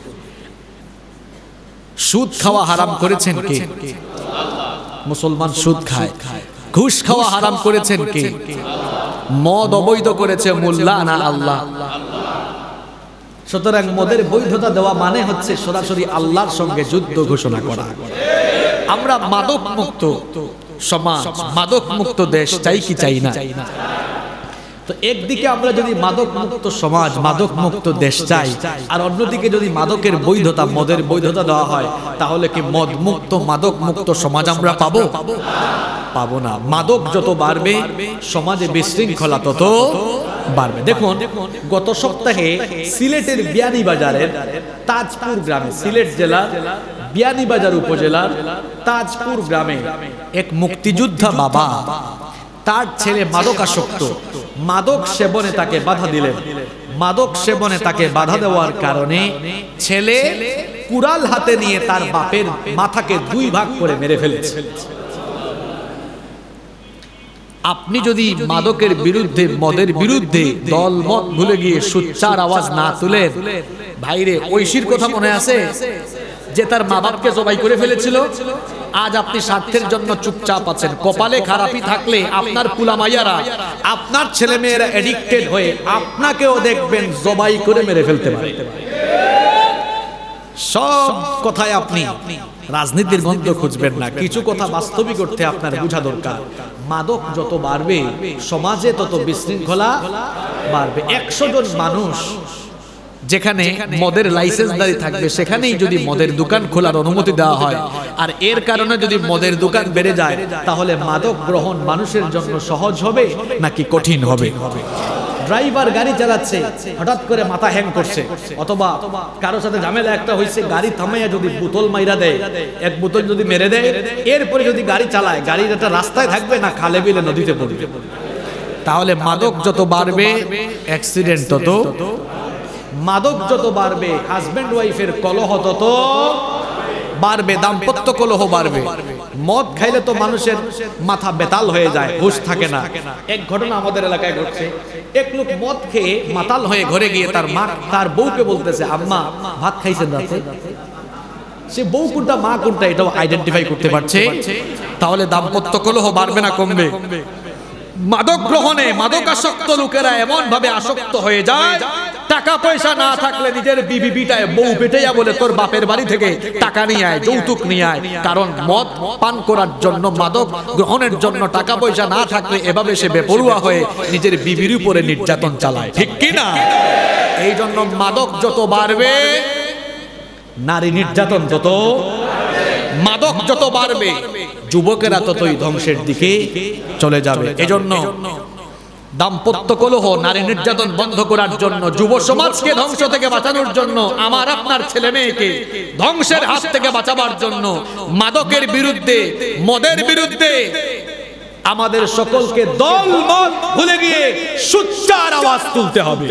সুদ খাওয়া হারাম করেছেন কে? মুসলমান সুদ খায়। ঘুষ খাওয়া হারাম করেছেন কে? মদ অবৈধ করেছে মোল্লা না আল্লাহ? সুতরাং মদের বৈধতা দেওয়া মানে হচ্ছে সরাসরি আল্লাহর সঙ্গে যুদ্ধ ঘোষণা করা। আমরা মাদক মুক্ত সমাজ, মাদক মুক্ত দেশ চাই কি চাই না? তো একদিকে আমরা যদি মাদক মুক্ত সমাজ, মাদক মুক্ত দেশ চাই, আর অন্যদিকে যদি মাদকের বৈধতা, মদের বৈধতা দেওয়া হয়, তাহলে কি মদ মুক্ত, মাদক মুক্ত সমাজ আমরা পাবো? পাবো না। মাদক যত বাড়বে সমাজে বিশৃঙ্খলা তত বাড়বে। দেখুন, গত সপ্তাহে সিলেটের বিয়ানীবাজারের তাজপুর গ্রামে, সিলেট জেলার বিয়ানীবাজার উপজেলার তাজপুর গ্রামে এক মুক্তিযোদ্ধা বাবা, তার ছেলে মাদকাসক্ত, মাদক সেবনে তাকে বাধা দিলেন। মাদক সেবনে তাকে বাধা দেওয়ার কারণে ছেলে কুড়াল হাতে নিয়ে তার বাপের মাথাকে দুই ভাগ করে মেরে ফেলেছে। আপনি যদি মাদকের বিরুদ্ধে, মদের বিরুদ্ধে দল মত ভুলে গিয়ে সুচ্চার আওয়াজ না তুলেন, ভাইরে ঐশীর কথা মনে আছে যে তার মা বাপকে জবাই করে ফেলেছিল? আজ আপনি স্বার্থের জন্য চুপচাপ আছেন। কপালে খারাপই থাকলে আপনার পুলামাইয়ারা, আপনার ছেলে মেয়েরা এডিক্টেড হয়ে আপনাকেও দেখবেন জবাই করে মেরে ফেলতে পারে। সব কথায় আপনি রাজনীতির গন্ধ খুঁজবেন না, কিছু কথা বাস্তবিক অর্থে আপনার বোঝা দরকার। মাদক যত বাড়বে সমাজে তত বিশৃঙ্খলা বাড়বে। একশো জন মানুষ যেখানে মদের লাইসেন্সদারি থাকবে সেখানেই যদি মদের দোকান খোলার অনুমতি দেওয়া হয়, আর এর কারণে যদি মদের দোকান বেড়ে যায়, তাহলে মাদক গ্রহণ মানুষের জন্য সহজ হবে নাকি কঠিন হবে? ড্রাইভার গাড়ি চালাচ্ছে, হঠাৎ করে মাথা হ্যাং করছে, অথবা কারো সাথে ঝামেলা একটা হয়েছে, গাড়ি থামাইয়া যদি বোতল মাইরা দেয়, এক বোতল যদি মেরে দেয়, এরপরে যদি গাড়ি চালায়, গাড়ির একটা রাস্তায় থাকবে না খালে বিলে নদীতে পড়বে। তাহলে মাদক যত বাড়বে অ্যাক্সিডেন্ট তত মাদক যত বাড়বে হাজব্যান্ড ওয়াইফের কলহ তত বাড়বে, দাম্পত্য কলহ বাড়বে। মদ খাইলে তো মানুষের মাথা বেতাল হয়ে যায়, হুঁশ থাকে না। এক ঘটনা আমাদের এলাকায় ঘটছে, এক লোক মদ খেয়ে মাতাল হয়ে ঘরে গিয়ে তার মা তার বউকে বলতেছে, আম্মা ভাত খাইছেন রাতে? সে বউ কোনটা মা কোনটা এটাও আইডেন্টিফাই করতে পারছে। তাহলে দাম্পত্য কলহ বাড়বে না কমবে? মাদক গ্রহণে মাদকাসক্ত লোকেরা এমন ভাবে আসক্ত হয়ে যায়, টাকা পয়সা না থাকলে নিজের বিবি বিটায় বউ পেটাইয়া বলে তোর বাপের বাড়ি থেকে টাকা নিয়ে আয়, যৌতুক নিয়ে আয়। কারণ মদ পান করার জন্য, মাদক গ্রহণের জন্য টাকা পয়সা না থাকলে এভাবে সে বেপরোয়া হয়ে নিজের বিবির উপরে নির্যাতন চালায়, ঠিক কি না? এই জন্য মাদক যত বাড়বে নারী নির্যাতন তত, মাদক যত বাড়বে যুবকেরা ততই ধ্বংসের দিকে চলে যাবে। এজন্য দাম্পত্য কলহ, নারী নির্যাতন বন্ধ করার জন্য, যুব সমাজকে ধ্বংস থেকে বাঁচানোর জন্য, আমার আপনার ছেলে মেয়েকে ধ্বংসের হাত থেকে বাঁচাবার জন্য, মাদকের বিরুদ্ধে, মদের বিরুদ্ধে আমাদের সকলকে দল মত ভুলে গিয়ে সোচ্চার আওয়াজ তুলতে হবে।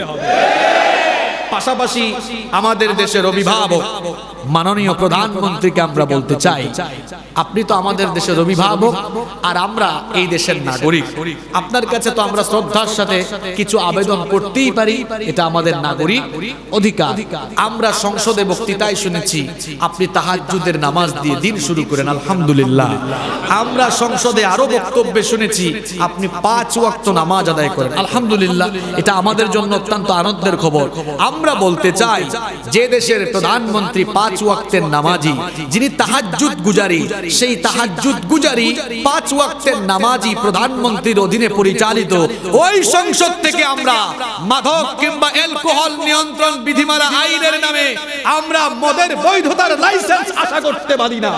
পাশাপাশি আমাদের দেশের অভিভাবক মাননীয় প্রধানমন্ত্রীকে আমরা বলতে চাই, আপনি তো আমাদের দেশের অভিভাবক আর আমরা এই দেশের নাগরিক। আপনার কাছে তো আমরা শ্রদ্ধার সাথে কিছু আবেদন করতেই পারি, এটা আমাদের নাগরিক অধিকার। আমরা সংসদে বক্তৃতায় শুনেছি আপনি তাহাজ্জুদের নামাজ দিয়ে দিন শুরু করেন, আলহামদুলিল্লাহ। আমরা সংসদে আরো বক্তব্যে শুনেছি আপনি পাঁচ ওয়াক্ত নামাজ আদায় করেন, আলহামদুলিল্লাহ। এটা আমাদের জন্য অত্যন্ত আনন্দের খবর। আমরা বলতে চাই যে দেশের প্রধানমন্ত্রী পাঁচ ওয়াক্তের নামাজি, যিনি তাহাজ্জুদ গুজারি, সেই তাহাজ্জুদ গুজারি পাঁচ ওয়াক্তের নামাজি প্রধানমন্ত্রীর অধীনে পরিচালিত ওই সংসদ থেকে আমরা মাদক কিংবা অ্যালকোহল নিয়ন্ত্রণ বিধিমালা আইনের নামে আমরা মদের বৈধতার লাইসেন্স আশা করতে পারি না।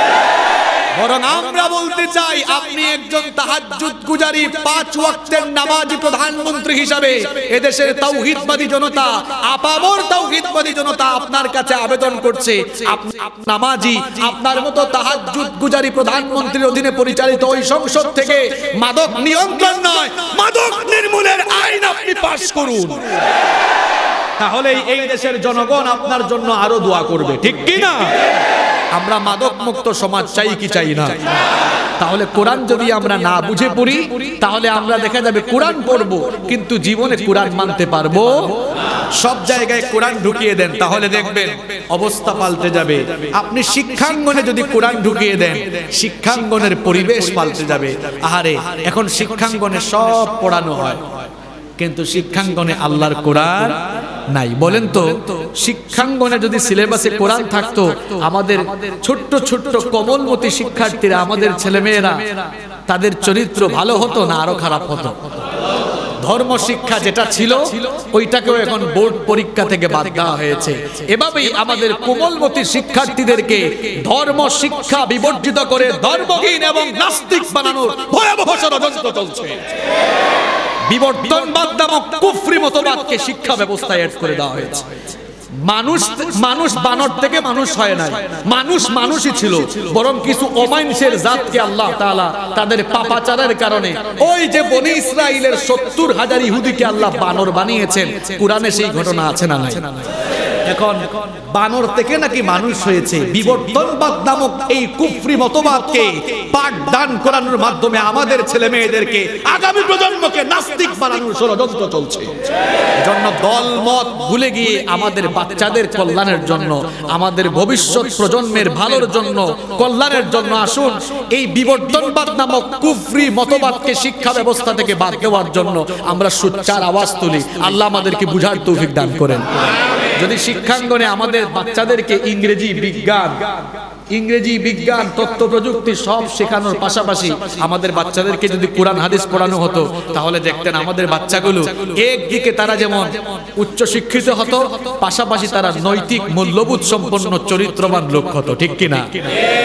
বরং আমরা বলতে চাই আপনি একজন তাহাজ্জুদ গুজারি পাঁচ ওয়াক্তের নামাজি প্রধানমন্ত্রী হিসাবে এদেশের তাওহীদবাদী জনতা, আপামর তাওহীদবাদী জনতা আপনার কাছে আবেদন করছে, আপনি নামাজি, আপনার মতো তাহাজ্জুদ গুজারি প্রধানমন্ত্রীর অধীনে পরিচালিত ওই সংসদ থেকে মাদক নিয়ন্ত্রণ নয়, মাদক নির্মূলের আইন আপনি পাস করুন। তাহলেই এই দেশের জনগণ আপনার জন্য আরো দোয়া করবে, ঠিক কি না? আমরা মাদক মুক্ত সমাজ চাই কি চাই না? তাহলে কোরআন যদি আমরা না বুঝে পড়ি, তাহলে আমরা দেখা যাবে কোরআন পড়বো কিন্তু জীবনে কোরআন মানতে পারবো? সব জায়গায় কোরআন ঢুকিয়ে দেন, তাহলে দেখবেন অবস্থা পাল্টে যাবে। আপনি শিক্ষাঙ্গনে যদি কোরআন ঢুকিয়ে দেন, শিক্ষাঙ্গনের পরিবেশ পাল্টে যাবে। আহারে, এখন শিক্ষাঙ্গনে সব পড়ানো হয় কিন্তু শিক্ষাঙ্গনে আল্লাহর কোরআন নাই। বলেন তো, শিক্ষাঙ্গনে যদি সিলেবাসে কোরআন থাকতো, আমাদের ছোট্ট ছোট্ট কোমলমতি শিক্ষার্থীরা, আমাদের ছেলেমেয়েরা, তাদের চরিত্র ভালো হতো না আরো খারাপ হতো? ধর্ম শিক্ষা যেটা ছিল ওইটাকেও এখন বোর্ড পরীক্ষা থেকে বাদ দেওয়া হয়েছে। এভাবেই আমাদের কোমলমতি শিক্ষার্থীদেরকে ধর্ম শিক্ষা বিবর্জিত করে ধর্মহীন এবং নাস্তিক বানানোর ভয়াবহ ষড়যন্ত্র চলছে। বিবর্তনবাদ নামক কুফরি মতবাদকে শিক্ষা ব্যবস্থায় এড করে দেওয়া হয়েছে। মানুষ মানুষ বানর থেকে মানুষ হয় নাই, মানুষ মানুষই ছিল, বরং কিছু অমানুষের জাতকে আল্লাহ তাআলা তাদের পাপাচারের কারণে, ওই যে বনি ইসরাইলের সত্তর হাজার ইহুদিকে আল্লাহ বানর বানিয়েছেন, কোরআনে সেই ঘটনা আছে না নাই? এখন বানর থেকে নাকি মানুষ হয়েছে। বিবর্তনবাদ নামক এই কুফরি মতবাদকে পাঠদান করানোর মাধ্যমে আমাদের ছেলে মেয়েদেরকে, আগামী প্রজন্মকে নাস্তিক বানানোর ষড়যন্ত্র চলছে। এজন্য দল মত ভুলে গিয়ে আমাদের বাচ্চাদের কল্যাণের জন্য, আমাদের ভবিষ্যৎ প্রজন্মের ভালোর জন্য, কল্যাণের জন্য আসুন এই বিবর্তনবাদ নামক কুফরি মতবাদকে শিক্ষা ব্যবস্থা থেকে বাদ দেওয়ার জন্য আমরা সোচ্চার আওয়াজ তুলি। আল্লাহ আমাদেরকে বুঝার তৌফিক দান করেন। যদি শিক্ষাঙ্গনে আমাদের বাচ্চাদেরকে ইংরেজি, বিজ্ঞান, ইংরেজি বিজ্ঞান, তথ্য প্রযুক্তি সব শেখানোর পাশাপাশি আমাদের বাচ্চাদেরকে যদি কোরআন হাদিস পড়ানো হতো, তাহলে দেখতেন আমাদের বাচ্চাগুলো একদিকে তারা যেমন উচ্চ শিক্ষিত হতো, পাশাপাশি তারা নৈতিক মূল্যবোধ সম্পন্ন চরিত্রবান লোক হতো, ঠিক কিনা?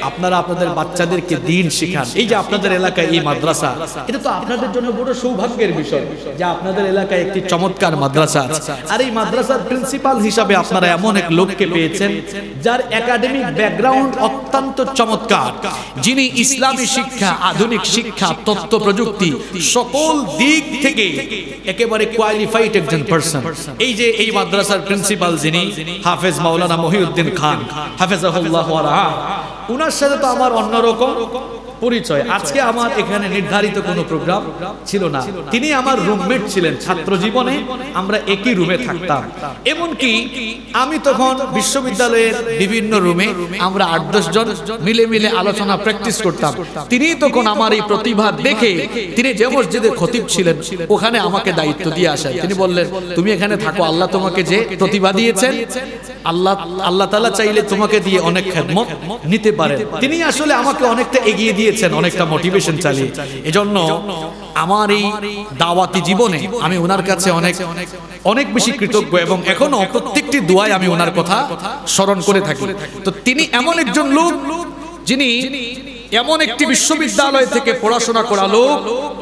আপনারা আপনাদের বাচ্চাদেরকে দ্বীন শিখান। এই যে আপনাদের এলাকায় এই মাদ্রাসা, এটা তো আপনাদের জন্য বড় সৌভাগ্যের বিষয় যে আপনাদের এলাকায় একটি চমৎকার মাদ্রাসা আছে। আর এই মাদ্রাসার প্রিন্সিপাল হিসাবে আপনারা এমন এক লোককে পেয়েছেন যার একাডেমিক ব্যাকগ্রাউন্ড অত্যন্ত চমৎকার, যিনি ইসলামী শিক্ষা, আধুনিক শিক্ষা, তথ্য প্রযুক্তি সকল দিক থেকে একেবারে কোয়ালিফাইড একজন পারসন। এই যে এই মাদ্রাসার প্রিন্সিপাল যিনি হাফেজ মাওলানা মহিউদ্দিন খান হাফেজাহুল্লাহ ওয়া রাআহ, উনার সাথে তো আমার অন্যরকম পরিচয়। আজকে আমার এখানে নির্ধারিত কোনো প্রোগ্রাম ছিল না, তিনি আমার রুমমেট ছিলেন। ছাত্র জীবনে আমরা একই রুমে থাকতাম, এমনকি আমি তখন বিশ্ববিদ্যালয়ের বিভিন্ন রুমে আমরা আট দশ জন মিলে মিলে আলোচনা প্র্যাকটিস করতাম। তিনি তখন আমার এই প্রতিভা দেখে তিনি যে মসজিদে খতিব ছিলেন ওখানে আমাকে দায়িত্ব দিয়ে আসেন। তিনি বললেন, তুমি এখানে থাকো, আল্লাহ তোমাকে যে প্রতিভা দিয়েছেন, আল্লাহ আল্লাহ তাআলা চাইলে তোমাকে দিয়ে অনেক খেদমত নিতে পারেন। তিনি আসলে আমাকে অনেকটা এগিয়ে দিয়ে অনেকটা মোটিভেশন চালিয়ে। এজন্য আমার এই দাওয়াতি জীবনে আমি ওনার কাছে অনেক অনেক বেশি কৃতজ্ঞ এবং এখনো প্রত্যেকটি দোয়ায় আমি ওনার কথা স্মরণ করে থাকি। তো তিনি এমন একজন লোক যিনি এমন একটি বিশ্ববিদ্যালয় থেকে পড়াশোনা করা লোক,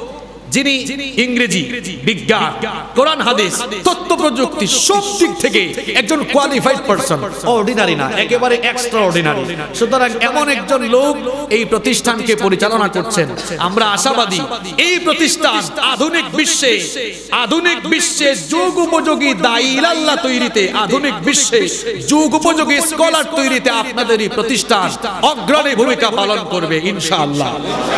যিনি ইংরেজি, বিজ্ঞান, কোরআন হাদিস, তথ্য প্রযুক্তি সব দিক থেকে একজন কোয়ালিফাইড পারসন, অর্ডিনারি না, একেবারে এক্সট্রা অর্ডিনারি। সুতরাং এমন একজন লোক এই প্রতিষ্ঠানকে পরিচালনা করছেন। আমরা আশাবাদী এই প্রতিষ্ঠান আধুনিক বিশ্বে আধুনিক বিশ্বে যুগ উপযোগী দায়ী ইলাল্লাহ তৈরিতে, আধুনিক বিশ্বে যুগ উপযোগী স্কলার তৈরিতে আপনাদের এই প্রতিষ্ঠান অগ্রণী ভূমিকা পালন করবে ইনশাআল্লাহ।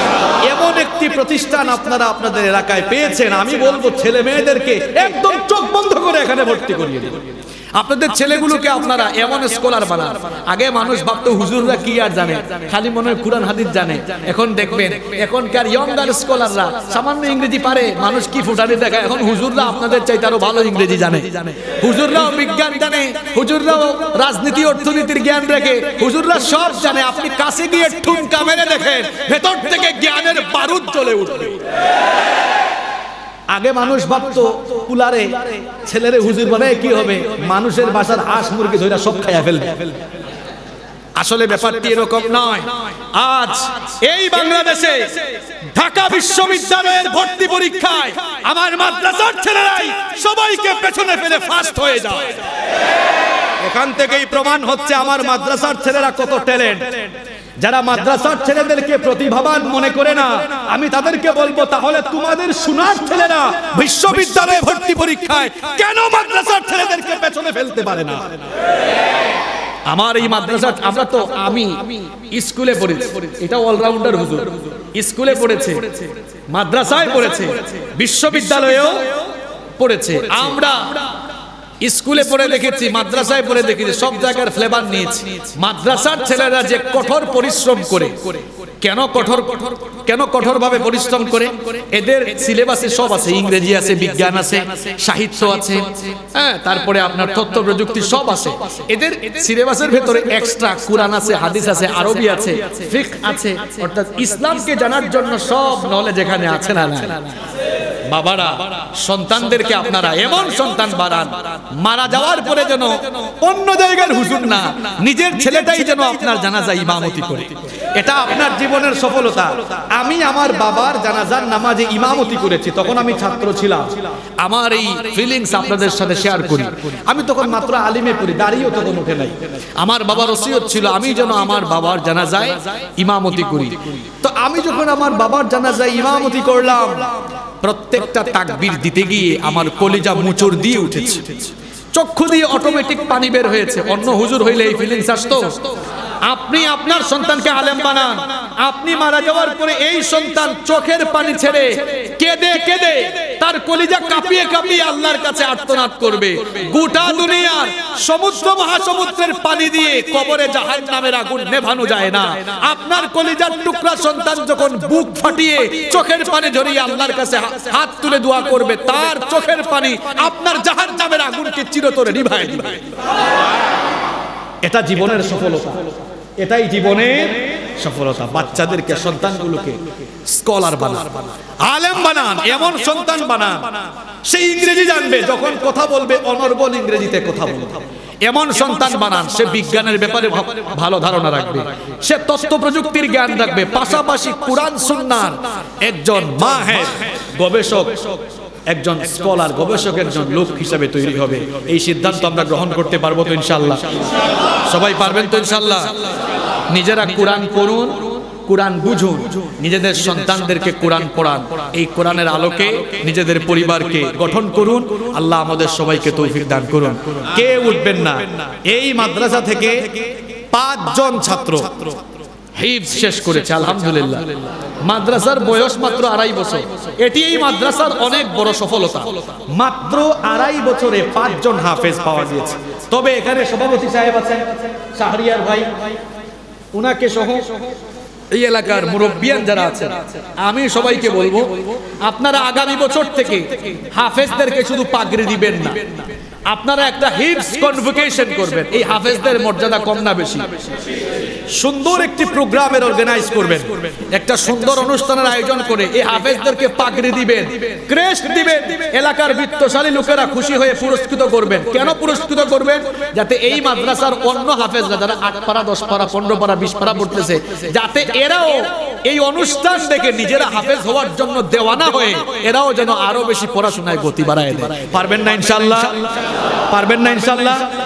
এমন একটি প্রতিষ্ঠান আপনারা আপনাদের এলাকায় পেয়েছেন, আমি বলবো ছেলে মেয়েদেরকে একদম চোখ বন্ধ করে এখানে ভর্তি করিয়ে দিন। আপনাদের ছেলেগুলোকে আপনারা এমন স্কলার বানান। আগে মানুষ ভাবতো হুজুররা কি আর জানে, খালি মনে হয় কুরআন হাদিস জানে। এখন দেখবেন এখনকার ইয়ংগার স্কলাররা সামান্য ইংরেজি পারে, মানুষ কি ফুটানি দেখায়। এখন হুজুররা আপনাদের চাইতে আরো ভালো ইংরেজি জানে, হুজুররাও বিজ্ঞান জানে, হুজুররাও রাজনীতি অর্থনীতির জ্ঞান রাখে, হুজুররা সব জানে। আপনি কাছে গিয়ে ঠুমকা মেরে দেখেন, ভেতর থেকে জ্ঞানের বারুদ জ্বলে উঠবে। আগে মানুষ ভাবতো কুলারে ছেলেরে হুজুর বানায় কি হবে, মানুষের বাসার হাঁস মুরগি ধরে সব খাইয়া ফেলবে। আসলে ব্যাপারটি এরকম নয়। আজ এই বাংলাদেশে ঢাকা বিশ্ববিদ্যালয়ের ভর্তি পরীক্ষায় আমার মাদ্রাসার ছেলেরাই সবাইকে পেছনে ফেলে ফার্স্ট হয়ে যায়। এখান থেকেই প্রমাণ হচ্ছে আমার মাদ্রাসার ছেলেরা কত ট্যালেন্ট। যারা মাদ্রাসার ছেলেদেরকে প্রতিভাবান মনে করে না, আমি তাদেরকে বলবো, তাহলে তোমাদের সোনার ছেলেরা বিশ্ববিদ্যালয়ে ভর্তি পরীক্ষায় কেন মাদ্রাসার ছেলেদেরকে পেছনে ফেলতে পারে না? আমার এই মাদ্রাসা, আমরা তো আমি স্কুলে পড়েছি, এটা অলরাউন্ডার হুজুর, স্কুলে পড়েছে, মাদ্রাসায় পড়েছে, বিশ্ববিদ্যালয়েও পড়েছে। আমরা স্কুলে পড়ে দেখেছি, মাদ্রাসায় পড়ে দেখেছি, সব জায়গার ফ্লেভার নিয়েছি। মাদ্রাসার ছেলেরা যে কঠোর পরিশ্রম করে, কেন কঠোর কেন কঠোর ভাবে পরিশ্রম করে, এদের সিলেবাসে সব আছে, ইংরেজি আছে, বিজ্ঞান আছে, সাহিত্য আছে, হ্যাঁ, তারপরে আপনার তথ্য প্রযুক্তি সব আছে। এদের সিলেবাসের ভেতরে এক্সট্রা কুরআন আছে, হাদিস আছে, আরবি আছে, ফিকহ আছে, অর্থাৎ ইসলামকে জানার জন্য সব নলেজ এখানে আছে না? না বাবারা, সন্তানদেরকে আপনারা এমন সন্তান বাড়ান, মারা যাওয়ার পরে যেন অন্য জায়গার হুজুর না, নিজের ছেলেটাই যেন আপনার জানাজা ইমামতি করে। এটা আপনার জীবনের সফলতা। আমি আমার বাবার জানাজার নামাজে ইমামতি করেছি, তখন আমি ছাত্র ছিলাম। আমার এই ফিলিংস আপনাদের সাথে শেয়ার করি। আমি তখন মাত্র আলিমে পড়ি, দাঁড়িয়েও তখন উঠে নাই। আমার বাবার ওসিয়ত ছিল আমি যেন আমার বাবার জানাজায় ইমামতি করি। তো আমি যখন আমার বাবার জানাজায় ইমামতি করলাম, প্রত্যেকটা তাকবীর দিতে গিয়ে আমার কলিজা মুচড় দিয়ে উঠেছে, চক্ষু দিয়ে অটোমেটিক পানি বের হয়েছে। অন্য হুজুর হইলে এই ফিলিংস আসতো? আপনি আপনার সন্তানকে আলেম বানান, আপনি মারা যাওয়ার পরে এই সন্তান চোখের পানি ছেড়ে কেঁদে কেঁদে তার কলিজা কাঁপিয়ে কাঁপিয়ে আল্লাহর কাছে আর্তনাদ করবে। গোটা দুনিয়ার সমুদ্র মহাসমুদ্রের পানি দিয়ে কবরে জাহান্নামের আগুন নেভানো যায় না। আপনার কলিজার টুকরা সন্তান যখন বুক ফাটিয়ে চোখের পানি ঝরিয়ে আল্লাহর কাছে হাত তুলে দোয়া করবে, তার চোখের পানি আপনার জাহান্নামের আগুনকে চিরতরে নিভায় দিবে। এটা জীবনের সফলতা, এটাই জীবনের সফলতা। বাচ্চাদেরকে, সন্তানগুলোকে স্কলার বানান, আলেম বানান, এমন সন্তান বানান সে ইংরেজি জানবে, যখন কথা বলবে অনর্গল ইংরেজিতে কথা বলবে। এমন সন্তান বানান সে বিজ্ঞানের ব্যাপারে ভালো ধারণা রাখবে, সে তথ্য প্রযুক্তির জ্ঞান রাখবে, পাশাপাশি কোরআন সুন্নাহর একজন মাহের গবেষক, একজন স্কলার গবেষক, একজন লোক হিসেবে তৈরি হবে। এই সিদ্ধান্ত আমরা গ্রহণ করতে পারবো তো ইনশাআল্লাহ? সবাই পারবেন তো ইনশাআল্লাহ? নিজেরা কোরআন পড়ুন, কোরআন বুঝুন, নিজেদের সন্তানদেরকে কোরআন পড়ান, এই কোরআনের আলোকে নিজেদের পরিবারকে গঠন করুন। আল্লাহ আমাদের সবাইকে তৌফিক দান করুন। কে উঠবেন না? এই মাদ্রাসা থেকে পাঁচজন ছাত্র হিফজ শেষ করেছে আলহামদুলিল্লাহ। মাদ্রাসার বয়স মাত্র আড়াই বছর, এটি এই মাদ্রাসার অনেক বড় সফলতা। মাত্র আড়াই বছরে পাঁচজন হাফেজ পাওয়া গিয়েছে। তবে এখানে সভাপতি সাহেব আছেন শাহরিয়ার ভাই, উনাকে সহ এই এলাকার মুরব্বিয়ান যারা আছেন, আমি সবাইকে বলবো আপনারা আগামী বছর থেকে হাফেজদেরকে শুধু পাগড়ি দিবেন না, আপনারা একটা হিফজ কনভোকেশন করবেন। এই হাফেজদের মর্যাদা কম না বেশি? সুন্দর একটি প্রোগ্রামের অর্গানাইজ করবেন, একটা সুন্দর অনুষ্ঠানের আয়োজন করে এই হাফেজদেরকে পাগড়ি দিবেন, ক্রেস্ট দিবেন, এলাকার বিত্তশালী লোকেরা খুশি হয়ে পুরস্কৃত করবেন। কেন পুরস্কৃত করবেন? যাতে এই মাদ্রাসার অন্য হাফেজরা যারা আট পারা, দশ পারা, পনেরো পারা, বিশ পারা পড়তেছে, যাতে এরাও এই অনুষ্ঠান দেখে নিজেরা হাফেজ হওয়ার জন্য দেওয়ানা হয়ে এরাও যেন আরো বেশি পড়াশোনায় গতি বাড়ায় দেয়। পারবেন না ইনশাআল্লাহ? পারবেন না ইনশাআল্লাহ?